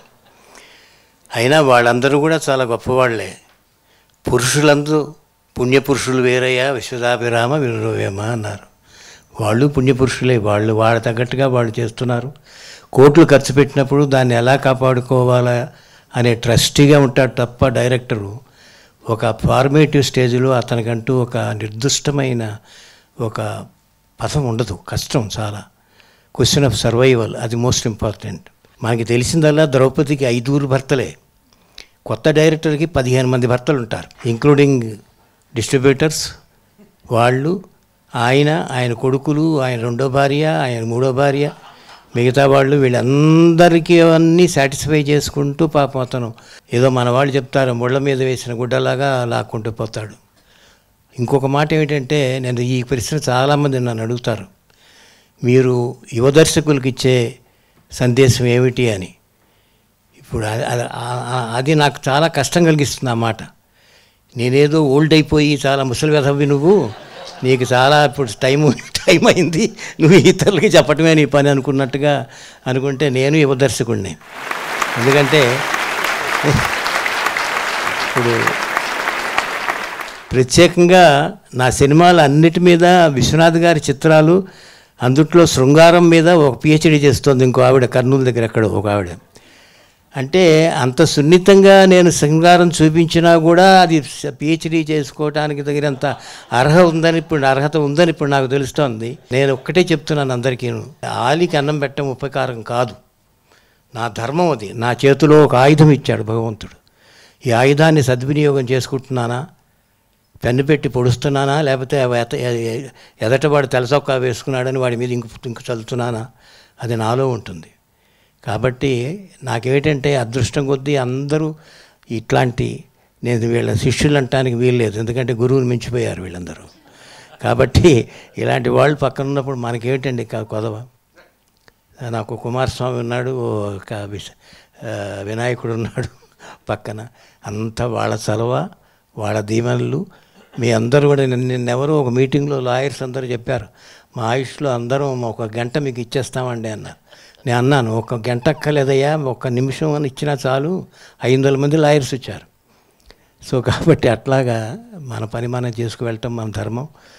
అయినా వాళ్ళందరూ కూడా చాలా గొప్పవాళ్లే. పురుషులందరూ పుణ్యపురుషులు వేరయ్యా విశ్వదాభిరామ వినురవేమ అన్నారు. వాళ్ళు పుణ్యపురుషులే. వాళ్ళు వాళ్ళ తగ్గట్టుగా వాళ్ళు చేస్తున్నారు. కోట్లు ఖర్చు పెట్టినప్పుడు దాన్ని ఎలా కాపాడుకోవాలా అనే ట్రస్టీగా ఉంటాడు తప్ప డైరెక్టరు ఒక ఫార్మేటివ్ స్టేజ్లో అతనికంటూ ఒక నిర్దిష్టమైన ఒక పథం ఉండదు. కష్టం చాలా. క్వశ్చన్ ఆఫ్ సర్వైవల్, అది మోస్ట్ ఇంపార్టెంట్. మనకి తెలిసిందల్లా ద్రౌపదికి ఐదుగురు భర్తలే. కొత్త డైరెక్టర్కి పదిహేను మంది భర్తలు ఉంటారు, ఇంక్లూడింగ్ డిస్ట్రిబ్యూటర్స్, వాళ్ళు, ఆయన, ఆయన కొడుకులు, ఆయన రెండో భార్య, ఆయన మూడో భార్య, మిగతా వాళ్ళు, వీళ్ళందరికీ అవన్నీ సాటిస్ఫై చేసుకుంటూ పాపం అతను ఏదో మన వాళ్ళు చెప్తారు ముళ్ళ మీద వేసిన గుడ్డలాగా లాక్కుంటూ పోతాడు. ఇంకొక మాట ఏమిటంటే, నేను ఈ ప్రశ్న చాలామంది నన్ను అడుగుతారు, మీరు యువ దర్శకులకు ఇచ్చే సందేశం ఏమిటి అని. ఇప్పుడు అది నాకు చాలా కష్టం కలిగిస్తుంది ఆ మాట. నేనేదో ఓల్డ్ అయిపోయి చాలా ముసలి వెధవి, నువ్వు నీకు చాలా ఇప్పుడు టైం టైం అయింది, నువ్వు ఇతరులకి చెప్పటమే నీ పని అనుకున్నట్టుగా అనుకుంటే నేను యువ దర్శకుడిని. ఎందుకంటే ఇప్పుడు ప్రత్యేకంగా నా సినిమాలు అన్నిటి మీద విశ్వనాథ్ గారి చిత్రాలు, అందుట్లో శృంగారం మీద ఒక పిహెచ్డీ చేస్తోంది ఇంకో ఆవిడ, కర్నూలు దగ్గర ఎక్కడో ఒక ఆవిడ. అంటే అంత సున్నితంగా నేను శృంగారం చూపించినా కూడా అది పిహెచ్డీ చేసుకోవడానికి తగినంత అర్హత ఉందని ఇప్పుడు అర్హత ఉందని ఇప్పుడు నాకు తెలుస్తోంది. నేను ఒక్కటే చెప్తున్నాను అందరికీ, ఆలికి అన్నం పెట్టడం ఉపకారం కాదు, నా ధర్మం అది. నా చేతిలో ఒక ఆయుధం ఇచ్చాడు భగవంతుడు. ఈ ఆయుధాన్ని సద్వినియోగం చేసుకుంటున్నానా, పెన్ను పెట్టి పొడుస్తున్నానా, లేకపోతే ఎదటవాడు తెలసొక్కా వేసుకున్నాడని వాడి మీద ఇంకు ఇంకు చల్లుతున్నానా, అది నాలో ఉంటుంది. కాబట్టి నాకేమిటంటే అదృష్టం కొద్దీ అందరూ ఇట్లాంటి, నేను వీళ్ళ శిష్యులు అంటానికి వీల్లేదు, ఎందుకంటే గురువుని మించిపోయారు వీళ్ళందరూ. కాబట్టి ఇలాంటి వాళ్ళు పక్కన ఉన్నప్పుడు మనకేమిటండి కొదవ. నాకు కుమారస్వామి ఉన్నాడు, ఒక వినాయకుడు ఉన్నాడు పక్కన, అంతా వాళ్ళ చలవ, వాళ్ళ దీవెనలు. మీ అందరూ కూడా నిన్నెవరో ఒక మీటింగ్లో లాయర్స్ అందరూ చెప్పారు, మా ఆయుష్లో అందరం ఒక గంట మీకు ఇచ్చేస్తామండి అన్నారు. నేను అన్నాను, ఒక గంట అక్కర్లేదయ్యా, ఒక నిమిషం అని ఇచ్చినా చాలు. ఐదు వందల మంది లాయర్స్ వచ్చారు. సో కాబట్టి అట్లాగా మన పని మనం చేసుకు వెళ్ళటం మన ధర్మం.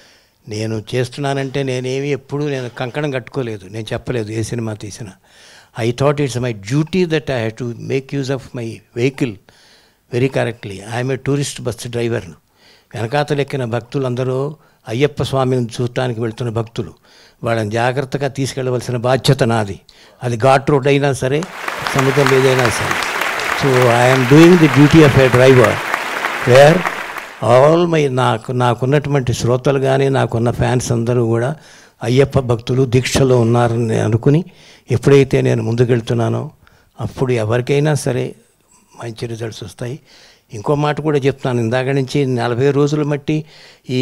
నేను చేస్తున్నానంటే నేనేమి ఎప్పుడూ నేను కంకణం కట్టుకోలేదు, నేను చెప్పలేదు ఏ సినిమా తీసినా. I thought it's my duty that I have to make use of my vehicle very correctly. I'm a tourist bus డ్రైవర్ను. వెనకాతలెక్కిన భక్తులందరూ అయ్యప్ప స్వామిని చూడటానికి వెళ్తున్న భక్తులు, వాళ్ళని జాగ్రత్తగా తీసుకెళ్ళవలసిన బాధ్యత నాది. అది ఘాట్ రోడ్ అయినా సరే, సముద్రం ఏదైనా సరే. So I'm doing the duty of a driver where all my నాకు నాకున్నటువంటి శ్రోతలు కానీ నాకున్న ఫ్యాన్స్ అందరూ కూడా అయ్యప్ప భక్తులు దీక్షలో ఉన్నారని అనుకుని ఎప్పుడైతే నేను ముందుకెళ్తున్నానో అప్పుడు ఎవరికైనా సరే మంచి రిజల్ట్స్ వస్తాయి. ఇంకో మాట కూడా చెప్తాను, ఇందాక నుంచి నలభై రోజులు బట్టి ఈ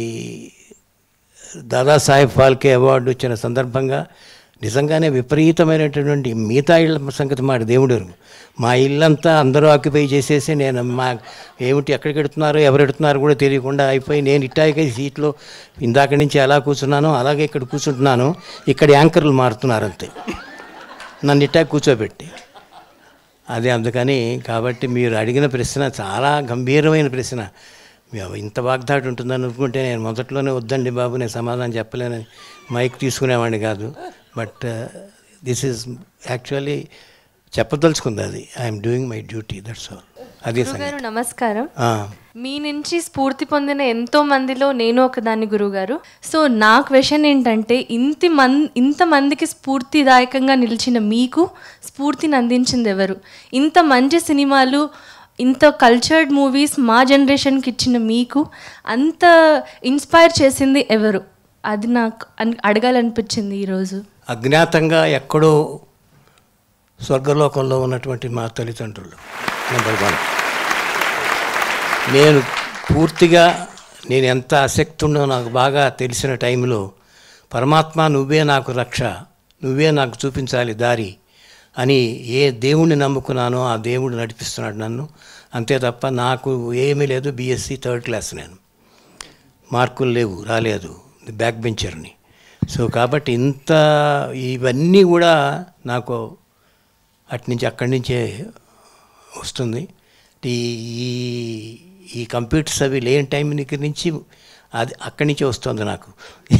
దాదాసాహెబ్ ఫాల్కే అవార్డు వచ్చిన సందర్భంగా నిజంగానే విపరీతమైనటువంటి మిగతా ఇళ్ళ సంగతి మాట దేవుడు. మా ఇల్లంతా అందరూ ఆక్యుపై చేసేసి నేను మా ఏమిటి ఎక్కడికి ఎడుతున్నారో ఎవరు ఎడుతున్నారో కూడా తెలియకుండా అయిపోయి నేను ఇట్టాక సీట్లో ఇందాక నుంచి ఎలా కూర్చున్నానో అలాగే ఇక్కడ కూర్చుంటున్నాను. ఇక్కడ యాంకర్లు మారుతున్నారు అంతే, నన్ను ఇట్టా కూర్చోబెట్టి. అదే అందుకని కాబట్టి మీరు అడిగిన ప్రశ్న చాలా గంభీరమైన ప్రశ్న. ఇంత వాగ్దాటి ఉంటుందని అనుకుంటే నేను మొదట్లోనే వద్దండి బాబు నేను సమాధానం చెప్పలేనని మైక్ తీసుకునేవాడిని కాదు. బట్ దిస్ ఈజ్ యాక్చువల్లీ చెప్పదలుచుకుంది అది. I'm doing my duty, that's all. అదే గురుగారు నమస్కారం. మీ నుంచి స్ఫూర్తి పొందిన ఎంతో మందిలో నేను ఒకదాన్ని గురుగారు. సో నా క్వశ్చన్ ఏంటంటే, ఇంత మంది ఇంతమందికి స్ఫూర్తిదాయకంగా నిలిచిన మీకు స్ఫూర్తిని అందించింది ఎవరు? ఇంత మంచి సినిమాలు, ఇంత కల్చర్డ్ మూవీస్ మా జనరేషన్కి ఇచ్చిన మీకు అంత ఇన్స్పైర్ చేసింది ఎవరు? అది నాకు అడగాలనిపించింది ఈరోజు. అజ్ఞాతంగా ఎక్కడో స్వర్గలోకంలో ఉన్నటువంటి మా తల్లిదండ్రులు నెంబర్ వన్. నేను పూర్తిగా నేను ఎంత ఆసక్తి ఉండో నాకు బాగా తెలిసిన టైంలో పరమాత్మ నువ్వే నాకు రక్ష, నువ్వే నాకు చూపించాలి దారి అని ఏ దేవుణ్ణి నమ్ముకున్నానో ఆ దేవుడు నడిపిస్తున్నాడు నన్ను. అంతే తప్ప నాకు ఏమీ లేదు. బీఎస్సీ థర్డ్ క్లాస్, నేను మార్కులు లేవు, రాలేదు, బ్యాక్ బెంచర్ని. సో కాబట్టి ఇంత ఇవన్నీ కూడా నాకు అట్నుంచి అక్కడి నుంచే వస్తుంది. ఈ ఈ కంప్యూటర్స్ అవి లేని టైం దగ్గర నుంచి అది అక్కడి నుంచే వస్తుంది నాకు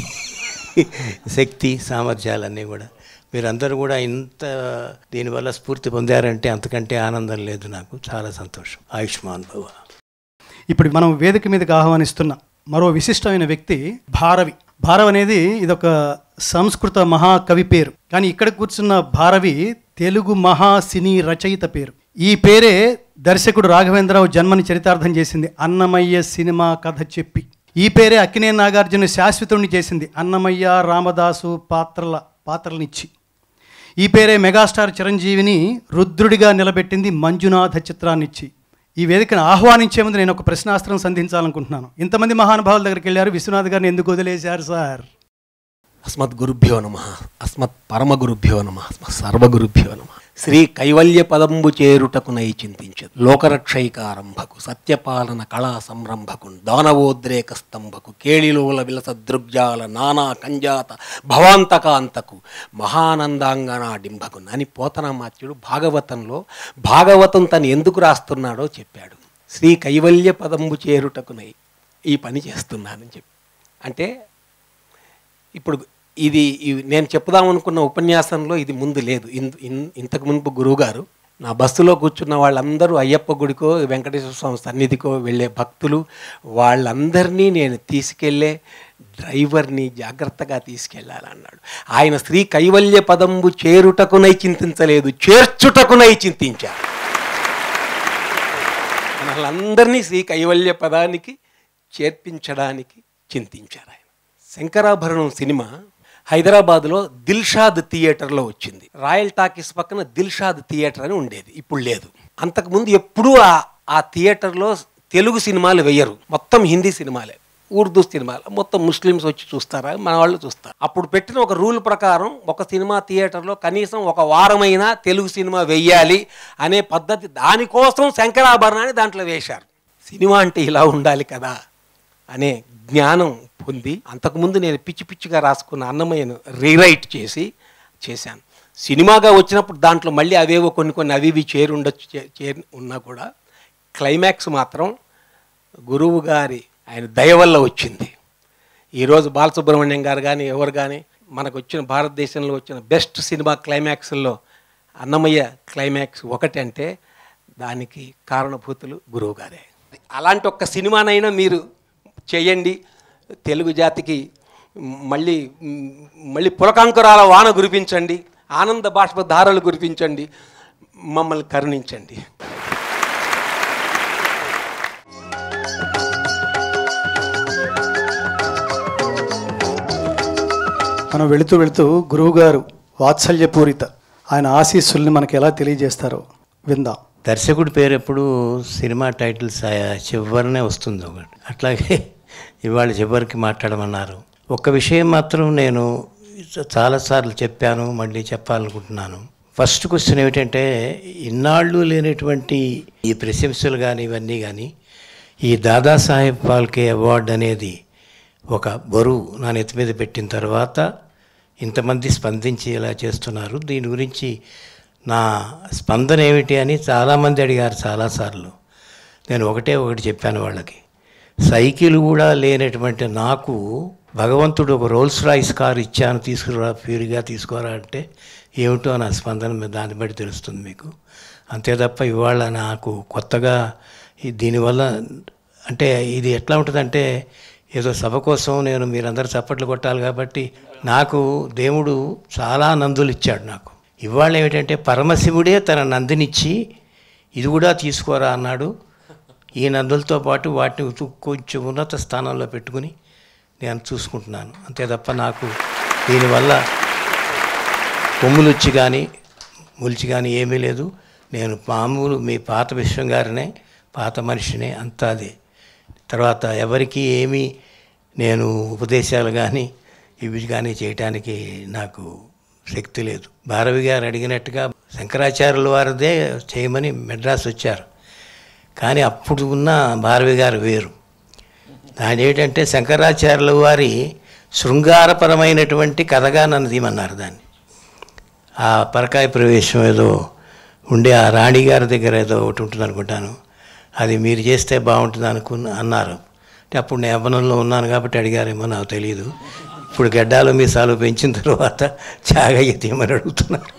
శక్తి సామర్థ్యాలన్నీ కూడా. మీరందరూ కూడా ఇంత దీనివల్ల స్ఫూర్తి పొందారంటే అంతకంటే ఆనందం లేదు నాకు. చాలా సంతోషం. ఆయుష్మాన్ భవ. ఇప్పుడు మనం వేదిక మీదకి ఆహ్వానిస్తున్న మరో విశిష్టమైన వ్యక్తి భారవి. భారవి అనేది ఇదొక సంస్కృత మహాకవి పేరు, కానీ ఇక్కడ కూర్చున్న భారవి తెలుగు మహా సినీ రచయిత పేరు. ఈ పేరే దర్శకుడు రాఘవేంద్రరావు జన్మని చరితార్థం చేసింది, అన్నమయ్య సినిమా కథ చెప్పి. ఈ పేరే అక్కినేని నాగార్జున శాశ్వతుడిని చేసింది, అన్నమయ్య రామదాసు పాత్రల పాత్రలనిచ్చి. ఈ పేరే మెగాస్టార్ చిరంజీవిని రుద్రుడిగా నిలబెట్టింది, మంజునాథ చిత్రాన్నిచ్చి. ఈ వేదికను ఆహ్వానించే ముందు నేను ఒక ప్రశ్నాస్త్రం సంధించాలనుకుంటున్నాను. ఇంతమంది మహానుభావుల దగ్గరికి వెళ్ళారు, విశ్వనాథ్ గారిని ఎందుకు వదిలేశారు సార్? అస్మద్ గురుభ్యో నమః, అస్మత్ పరమ గురుభ్యో నమః, అస్మత్ సర్వగురుభ్యో నమః. శ్రీ కైవల్య పదంబు చేరుటకునై చింతించదు లోకరక్షైకారంభకు సత్యపాలన కళా సంరంభకు దానవోద్రేక స్తంభకు కేళిలోల విలస దృగ్జాల నానా కంజాత భవాంతకాంతకు మహానందాంగనా డింభకు అని పోతనామాత్యుడు భాగవతంలో భాగవతం తను ఎందుకు రాస్తున్నాడో చెప్పాడు. శ్రీ కైవల్య పదంబు చేరుటకునై ఈ పని చేస్తున్నానని చెప్పి. అంటే ఇప్పుడు ఇది నేను చెప్పుదామనుకున్న ఉపన్యాసంలో ఇది ముందు లేదు. ఇంతకు మునుపు గురువుగారు నా బస్సులో కూర్చున్న వాళ్ళందరూ అయ్యప్ప గుడికో వెంకటేశ్వర స్వామి సన్నిధికో వెళ్ళే భక్తులు, వాళ్ళందరినీ నేను తీసుకెళ్లే డ్రైవర్ని జాగ్రత్తగా తీసుకెళ్ళాలన్నాడు. ఆయన శ్రీ కైవల్య పదంబు చేరుటకునై చింతించలేదు, చేర్చుటకునై చింతించారు. వాళ్ళందరినీ శ్రీ కైవల్య పదానికి చేర్పించడానికి చింతించారు ఆయన. శంకరాభరణం సినిమా హైదరాబాద్లో దిల్షాద్ థియేటర్లో వచ్చింది. రాయల్ టాకీస్ పక్కన దిల్షాద్ థియేటర్ అని ఉండేది, ఇప్పుడు లేదు. అంతకుముందు ఎప్పుడూ ఆ ఆ థియేటర్లో తెలుగు సినిమాలు వేయరు, మొత్తం హిందీ సినిమాలే, ఉర్దూ సినిమాలు. మొత్తం ముస్లిమ్స్ వచ్చి చూస్తారా, మన వాళ్ళు చూస్తారు. అప్పుడు పెట్టిన ఒక రూల్ ప్రకారం ఒక సినిమా థియేటర్లో కనీసం ఒక వారమైనా తెలుగు సినిమా వెయ్యాలి అనే పద్ధతి, దానికోసం శంకరాభరణాన్ని దాంట్లో వేశారు. సినిమా అంటే ఇలా ఉండాలి కదా అనే జ్ఞానం పొంది అంతకుముందు నేను పిచ్చి పిచ్చిగా రాసుకున్న అన్నమయ్యను రీరైట్ చేసి చేశాను. సినిమాగా వచ్చినప్పుడు దాంట్లో మళ్ళీ అవేవో కొన్ని కొన్ని అవి ఇవి చేరి ఉండొచ్చు, చేరి ఉన్నా కూడా క్లైమాక్స్ మాత్రం గురువు గారి ఆయన దయ వల్ల వచ్చింది. ఈరోజు బాలసుబ్రహ్మణ్యం గారు కానీ ఎవరు కానీ మనకు వచ్చిన భారతదేశంలో వచ్చిన బెస్ట్ సినిమా క్లైమాక్స్లో అన్నమయ్య క్లైమాక్స్ ఒకటి అంటే దానికి కారణభూతులు గురువు గారే. అలాంటి ఒక్క సినిమానైనా మీరు చేయండి, తెలుగు జాతికి మళ్ళీ మళ్ళీ పులకాంకురాల వాన కురిపించండి, ఆనంద బాష్ప ధారలు కురిపించండి, మమ్మల్ని కరుణించండి. మనం వెళుతూ వెళుతూ గురువుగారు వాత్సల్యపూరిత ఆయన ఆశీస్సుల్ని మనకి ఎలా తెలియజేస్తారో విందాం. దర్శకుడి పేరు ఎప్పుడు సినిమా టైటిల్స్ చివరినే వస్తుంది ఒకటి, అట్లాగే ఇవాళ చివరికి మాట్లాడమన్నారు. ఒక్క విషయం మాత్రం నేను చాలాసార్లు చెప్పాను, మళ్ళీ చెప్పాలనుకుంటున్నాను. ఫస్ట్ క్వశ్చన్ ఏమిటంటే, ఇన్నాళ్ళు లేనటువంటి ఈ ప్రశంసలు కానీ ఇవన్నీ కానీ ఈ దాదాసాహెబ్ ఫాల్కే అవార్డు అనేది ఒక బరువు నా నెత్తి మీద పెట్టిన తర్వాత ఇంతమంది స్పందించి ఇలా చేస్తున్నారు. దీని గురించి నా స్పందన ఏమిటి అని చాలామంది అడిగారు చాలాసార్లు. నేను ఒకటే ఒకటి చెప్పాను వాళ్ళకి, సైకిల్ కూడా లేనటువంటి నాకు భగవంతుడు ఒక రోల్స్ రాయిస్ కారు ఇచ్చాను, తీసుకురా ఫ్రీగా తీసుకోరా అంటే ఏమిటో నా స్పందన దాన్ని బట్టి తెలుస్తుంది మీకు. అంతే తప్ప ఇవాళ నాకు కొత్తగా దీనివల్ల అంటే ఇది ఎట్లా ఉంటుందంటే, ఏదో సభ కోసం నేను మీరందరూ చప్పట్లు కొట్టాలి కాబట్టి నాకు దేవుడు చాలా నందులు ఇచ్చాడు. నాకు ఇవాళ ఏమిటంటే పరమశివుడే తన నందినిచ్చి ఇది కూడా తీసుకోరా అన్నాడు. ఈ నందులతో పాటు వాటిని కొంచెం ఉన్నత స్థానంలో పెట్టుకుని నేను చూసుకుంటున్నాను. అంతే తప్ప నాకు దీనివల్ల కొమ్ములుచ్చి కానీ ములిచి కానీ ఏమీ లేదు. నేను మామూలు మీ పాత విశ్వం గారినే, పాత మనిషినే, అంతా అదే. తర్వాత ఎవరికి ఏమీ నేను ఉపదేశాలు కానీ ఇవి కానీ చేయటానికి నాకు శక్తి లేదు. భారవి గారు అడిగినట్టుగా శంకరాచార్యుల వారిదే చేయమని మెడ్రాస్ వచ్చారు, కానీ అప్పుడు ఉన్న భారవి గారు వేరు. దాని ఏంటంటే శంకరాచార్యుల వారి శృంగారపరమైనటువంటి కథగా నన్ను తీయమన్నారు. దాన్ని ఆ పరకాయ ప్రవేశం ఏదో ఉండే ఆ రాణి గారి దగ్గర ఏదో ఒకటి ఉంటుంది అనుకుంటాను, అది మీరు చేస్తే బాగుంటుంది అనుకున్న అన్నారు. అంటే అప్పుడు నేను యవ్వనంలో ఉన్నాను కాబట్టి అడిగారేమో నాకు తెలియదు. ఇప్పుడు గడ్డాలు మీసాలు పెంచిన తర్వాత చాగయ్య తీయమని అడుగుతున్నారు.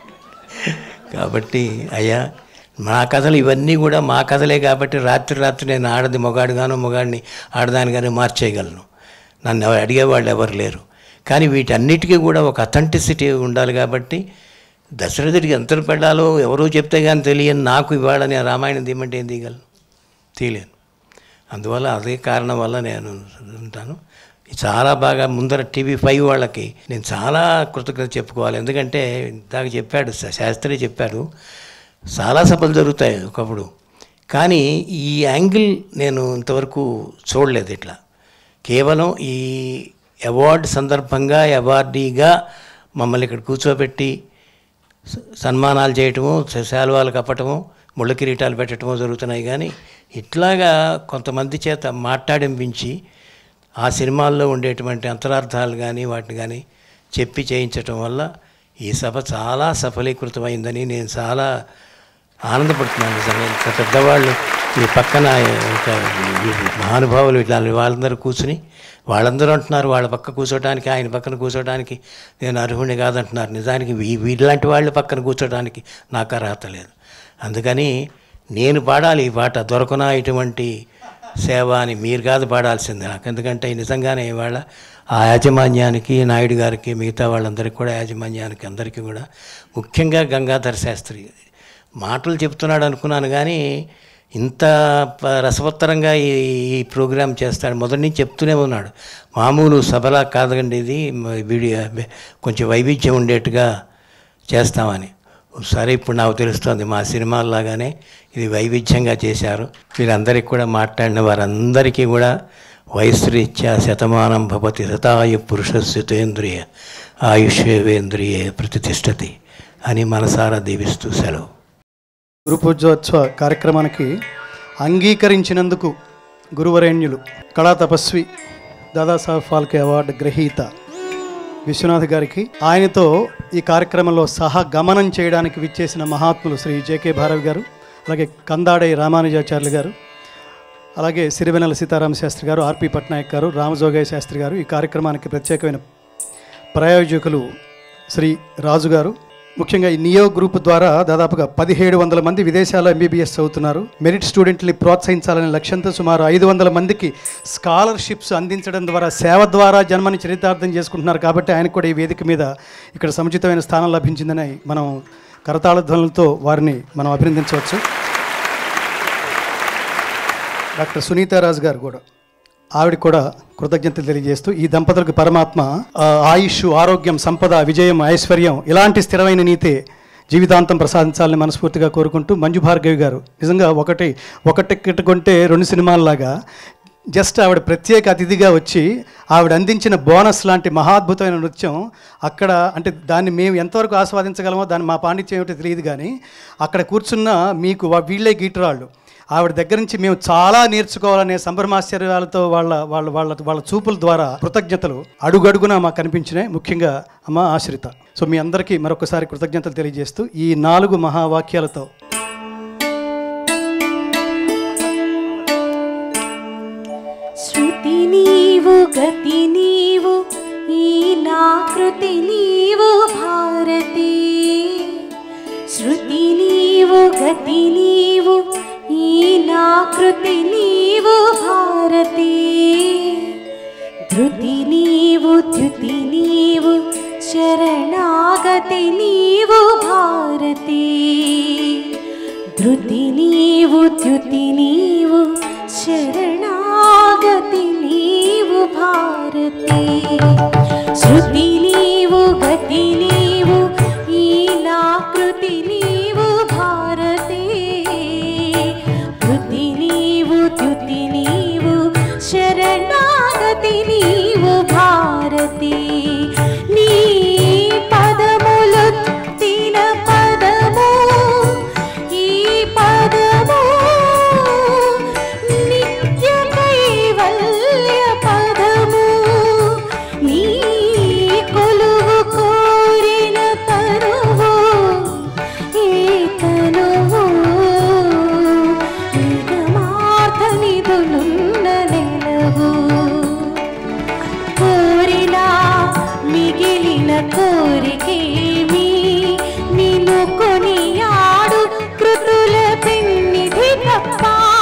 కాబట్టి అయ్యా మా కథలు ఇవన్నీ కూడా మా కథలే కాబట్టి రాత్రి రాత్రి నేను ఆడది మొగాడుగాను మొగాడిని ఆడదానిగాను మార్చేయగలను. నన్ను ఎవరు అడిగేవాళ్ళు ఎవరు లేరు. కానీ వీటన్నిటికీ కూడా ఒక అథెంటిసిటీ ఉండాలి కాబట్టి దశరథుడికి ఎంత పెళ్ళాలో ఎవరో చెప్తే కానీ తెలియని నాకు ఇవాళ నేను రామాయణం తీయమంటే ఏం తీయగలను? తీయలేను. అందువల్ల అదే కారణం వల్ల నేను ఉంటాను. చాలా బాగా ముందర టీవీ ఫైవ్ వాళ్ళకి నేను చాలా కృతజ్ఞత చెప్పుకోవాలి. ఎందుకంటే ఇందాక చెప్పాడు శాస్త్రి చెప్పాడు, చాలా సభలు జరుగుతాయి ఒకప్పుడు, కానీ ఈ యాంగిల్ నేను ఇంతవరకు చూడలేదు. ఇట్లా కేవలం ఈ అవార్డు సందర్భంగా అవార్డీగా మమ్మల్ని ఇక్కడ కూర్చోబెట్టి సన్మానాలు చేయటము, శాలువాలు కప్పటము, ముళ్ళ కిరీటాలు పెట్టడమో జరుగుతున్నాయి. కానీ ఇట్లాగా కొంతమంది చేత మాట్లాడింపించి ఆ సినిమాల్లో ఉండేటువంటి అంతరార్థాలు కానీ వాటిని కానీ చెప్పి చేయించటం వల్ల ఈ సభ చాలా సఫలీకృతమైందని నేను చాలా ఆనందపడుతున్నాను. నిజంగా ఇంత పెద్దవాళ్ళు ఈ పక్కన మహానుభావులు ఇట్లా వాళ్ళందరూ కూర్చుని వాళ్ళందరూ అంటున్నారు వాళ్ళ పక్క కూర్చోడానికి, ఆయన పక్కన కూర్చోడానికి నేను అర్హుడిని కాదంటున్నారు. నిజానికి వీళ్ళంటి వాళ్ళ పక్కన కూర్చోడానికి నాకు అర్హత లేదు. అందుకని నేను పాడాలి ఈ పాట, దొరకనా ఇటువంటి సేవ అని మీరు కాదు పాడాల్సిందే నాకు. ఎందుకంటే నిజంగానే ఇవాళ ఆ యాజమాన్యానికి, నాయుడు గారికి, మిగతా వాళ్ళందరికీ కూడా, యాజమాన్యానికి అందరికీ కూడా, ముఖ్యంగా గంగాధర శాస్త్రి మాటలు చెప్తున్నాడు అనుకున్నాను, కానీ ఇంత రసవత్తరంగా ఈ ఈ ప్రోగ్రాం చేస్తాడు. మొదటి నుంచి చెప్తూనే ఉన్నాడు, మామూలు సభలా కాదండి ఇది, వీడియో కొంచెం వైవిధ్యం ఉండేట్టుగా చేస్తామని. సరే ఇప్పుడు నాకు తెలుస్తుంది మా సినిమాల్లాగానే ఇది వైవిధ్యంగా చేశారు. వీరందరికీ కూడా మాట్లాడిన వారందరికీ కూడా వయస్సురీత్యా శతమానం భవతి శతాయు పురుషస్యుతేంద్రియ ఆయుష్యేవేంద్రియే ప్రతిష్టతి అని మనసారా దీవిస్తూ సెలవు. గురు పూజోత్సవ కార్యక్రమానికి అంగీకరించినందుకు గురువరేణ్యులు కళా తపస్వి దాదాసాహెబ్ ఫాల్కే అవార్డు గ్రహీత విశ్వనాథ్ గారికి, ఆయనతో ఈ కార్యక్రమంలో సహా గమనం చేయడానికి విచ్చేసిన మహాత్ములు శ్రీ జేకే భారవి గారు, అలాగే కందాడై రామానుజాచార్యులు గారు, అలాగే సిరివెన్నెల సీతారామ శాస్త్రి గారు, ఆర్పి పట్నాయక్ గారు, రామజోగయ్య శాస్త్రి గారు. ఈ కార్యక్రమానికి ప్రత్యేకమైన ప్రాయోజకులు శ్రీ రాజు గారు. ముఖ్యంగా ఈ నియో గ్రూప్ ద్వారా దాదాపుగా పదిహేడు వందల మంది విదేశాల్లో ఎంబీబీఎస్ చదువుతున్నారు. మెరిట్ స్టూడెంట్ని ప్రోత్సహించాలనే లక్ష్యంతో సుమారు ఐదు వందల మందికి స్కాలర్షిప్స్ అందించడం ద్వారా సేవ ద్వారా జన్మని చరితార్థం చేసుకుంటున్నారు. కాబట్టి ఆయనకు కూడా ఈ వేదిక మీద ఇక్కడ సముచితమైన స్థానం లభించిందని మనం కరతాళ ధ్వనులతో వారిని మనం అభినందించవచ్చు. డాక్టర్ సునీతారాజు గారు కూడా, ఆవిడ కూడా కృతజ్ఞతలు తెలియజేస్తూ ఈ దంపతులకు పరమాత్మ ఆయుష్, ఆరోగ్యం, సంపద, విజయం, ఐశ్వర్యం ఇలాంటి స్థిరమైన నీతే జీవితాంతం ప్రసాదించాలని మనస్ఫూర్తిగా కోరుకుంటూ, మంజు భార్గవి గారు నిజంగా ఒకటి ఒక టికెట్ కొంటే రెండు సినిమాల్లాగా జస్ట్ ఆవిడ ప్రత్యేక అతిథిగా వచ్చి ఆవిడ అందించిన బోనస్ లాంటి మహాద్భుతమైన నృత్యం అక్కడ, అంటే దాన్ని మేము ఎంతవరకు ఆస్వాదించగలమో దాన్ని మా పాండిత్యం ఏమిటో తెలియదు, కానీ అక్కడ కూర్చున్న మీకు వీళ్ళే గీటరాళ్ళు. ఆవిడ దగ్గర నుంచి మేము చాలా నేర్చుకోవాలనే సంభ్రమాశ్చర్యాలతో వాళ్ళ వాళ్ళ వాళ్ళ వాళ్ళ చూపుల ద్వారా కృతజ్ఞతలు అడుగడుగునా మాకు కనిపించినాయి. ముఖ్యంగా అమ్మ ఆశ్రిత. సో మీ అందరికీ మరొకసారి కృతజ్ఞతలు తెలియజేస్తూ ఈ నాలుగు మహావాక్యాలతో శృతి నీవు గతి నీవు ఈ నాకృతి నీవు భారతి, శృతి నీవు గతి నీవు ఈ నాకృతి నీవు భారతి, ధృతి నీవు ద్యుతి నీవు శరణాగతి నీవు భారతి, ధృతి నీవు ద్యుతి నీవు శరణాగతి నీవు భారతి, శృతి నీవు గతి నీవు ఈ నాకృతి నీవు భారతి, ధృతి నీవు ద్యుతి నీవు శరణాగతి నీవు భారతి, నీ పదములు తిన పదము ఈ పదము నిత్య కైవల్య పదము, నీ కొలువు కోరిన తనువు ఏ తనువు నిగమార్థ నిధులున్న నెలవు, కోరినా మిగిలిన కోరికేమి నిన్ను కొనియాడు కృతుల పెన్నిధి తప్ప,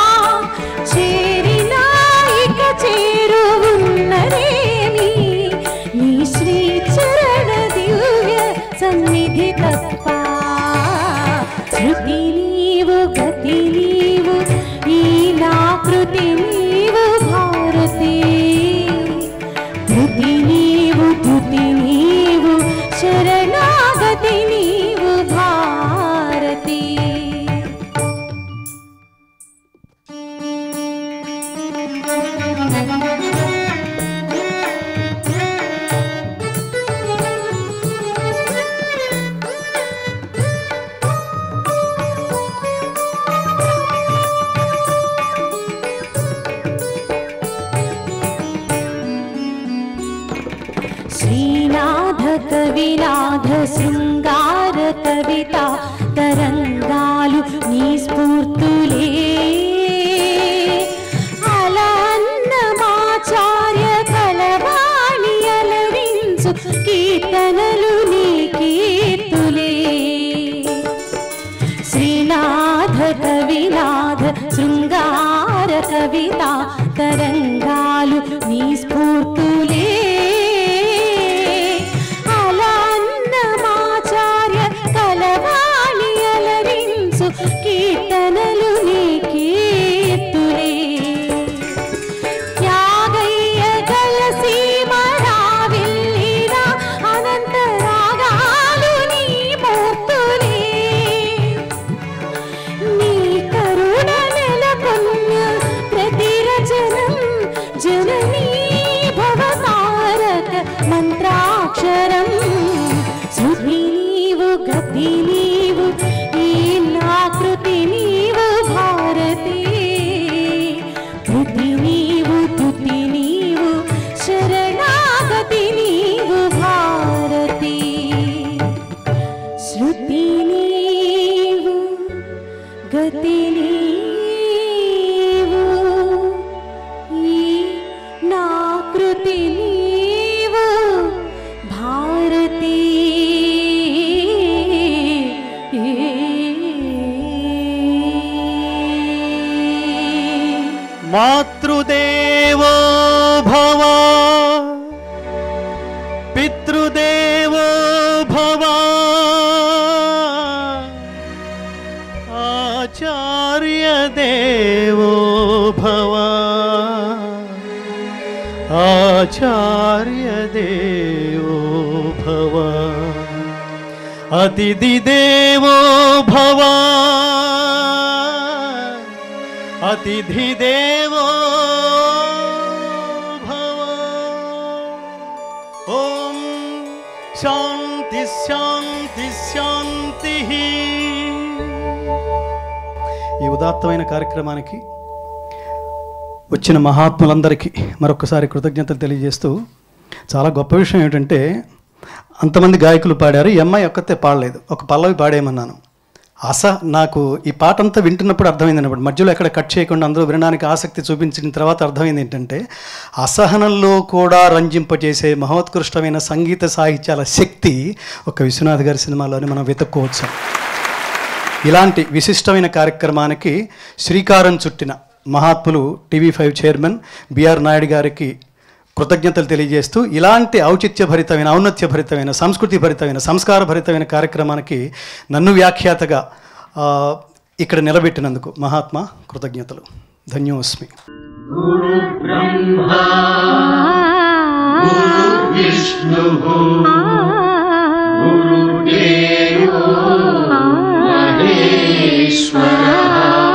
చేరినా ఇక చేరువున్నదేమి నీ శ్రీ చరణ దివ్య సన్నిధి తప్ప, శృతి నీవు గతి నీవు ఈ నాకృతి నీవు భారతి, ధృతి నీవు ధృతి నీవు శరణాగతి నీవు భారతి. శ్రీనాథ కవినాథ శృంగార కవిత తరంగాలు నీ స్ఫూర్తులే, అలా అన్నమాచార్య కలవాణి అలరించు కీర్తనలు నీ కీర్తులే, శ్రీనాథ కవినాథ శృంగార కవిత తరంగాలు నీ స్ఫూర్తులే, కీర్తనలు నీ కీర్తులే, త్యాగయ్య గలసీమ రావిల్లిరా అనంత రాగాలు నీ మూర్తులే, నీ కరుణ నెలకొన్న ప్రతి రచనం జననీ భవతా మాతృదేవో భవ పితృదేవో భవ ఆచార్య దేవో భవ ఆచార్య దేవో భవ అతిథి దేవో భవ అతిథి దేవో భవ. ఓం శాంతి శాంతి శాంతి. ఈ ఉదాత్తమైన కార్యక్రమానికి వచ్చిన మహాత్ములందరికీ మరొకసారి కృతజ్ఞతలు తెలియజేస్తూ, చాలా గొప్ప విషయం ఏమిటంటే అంతమంది గాయకులు పాడారు, ఈ అమ్మాయి ఒక్కతే పాడలేదు, ఒక పల్లవి పాడేయమన్నాను. అస నాకు ఈ పాట అంతా వింటున్నప్పుడు అర్థమైంది అన్నప్పుడు, మధ్యలో ఎక్కడ కట్ చేయకుండా అందరూ వినడానికి ఆసక్తి చూపించిన తర్వాత అర్థమైంది ఏంటంటే, అసహనంలో కూడా రంజింపజేసే మహోత్కృష్టమైన సంగీత సాహిత్యాల శక్తి ఒక విశ్వనాథ్ గారి సినిమాలోనే మనం వెతుక్కోవచ్చు. ఇలాంటి విశిష్టమైన కార్యక్రమానికి శ్రీకారం చుట్టిన మహాత్ములు TV five chairman B R Naidu గారికి కృతజ్ఞతలు తెలియజేస్తూ, ఇలాంటి ఔచిత్యభరితమైన, ఔన్నత్యభరితమైన, సంస్కృతిభరితమైన, సంస్కారభరితమైన కార్యక్రమానికి నన్ను వ్యాఖ్యాతగా ఇక్కడ నిలబెట్టినందుకు మహాత్మా కృతజ్ఞతలు. ధన్యోస్మి. గురు బ్రహ్మ గురు విష్ణు గురుదేవో మహేశ్వరః.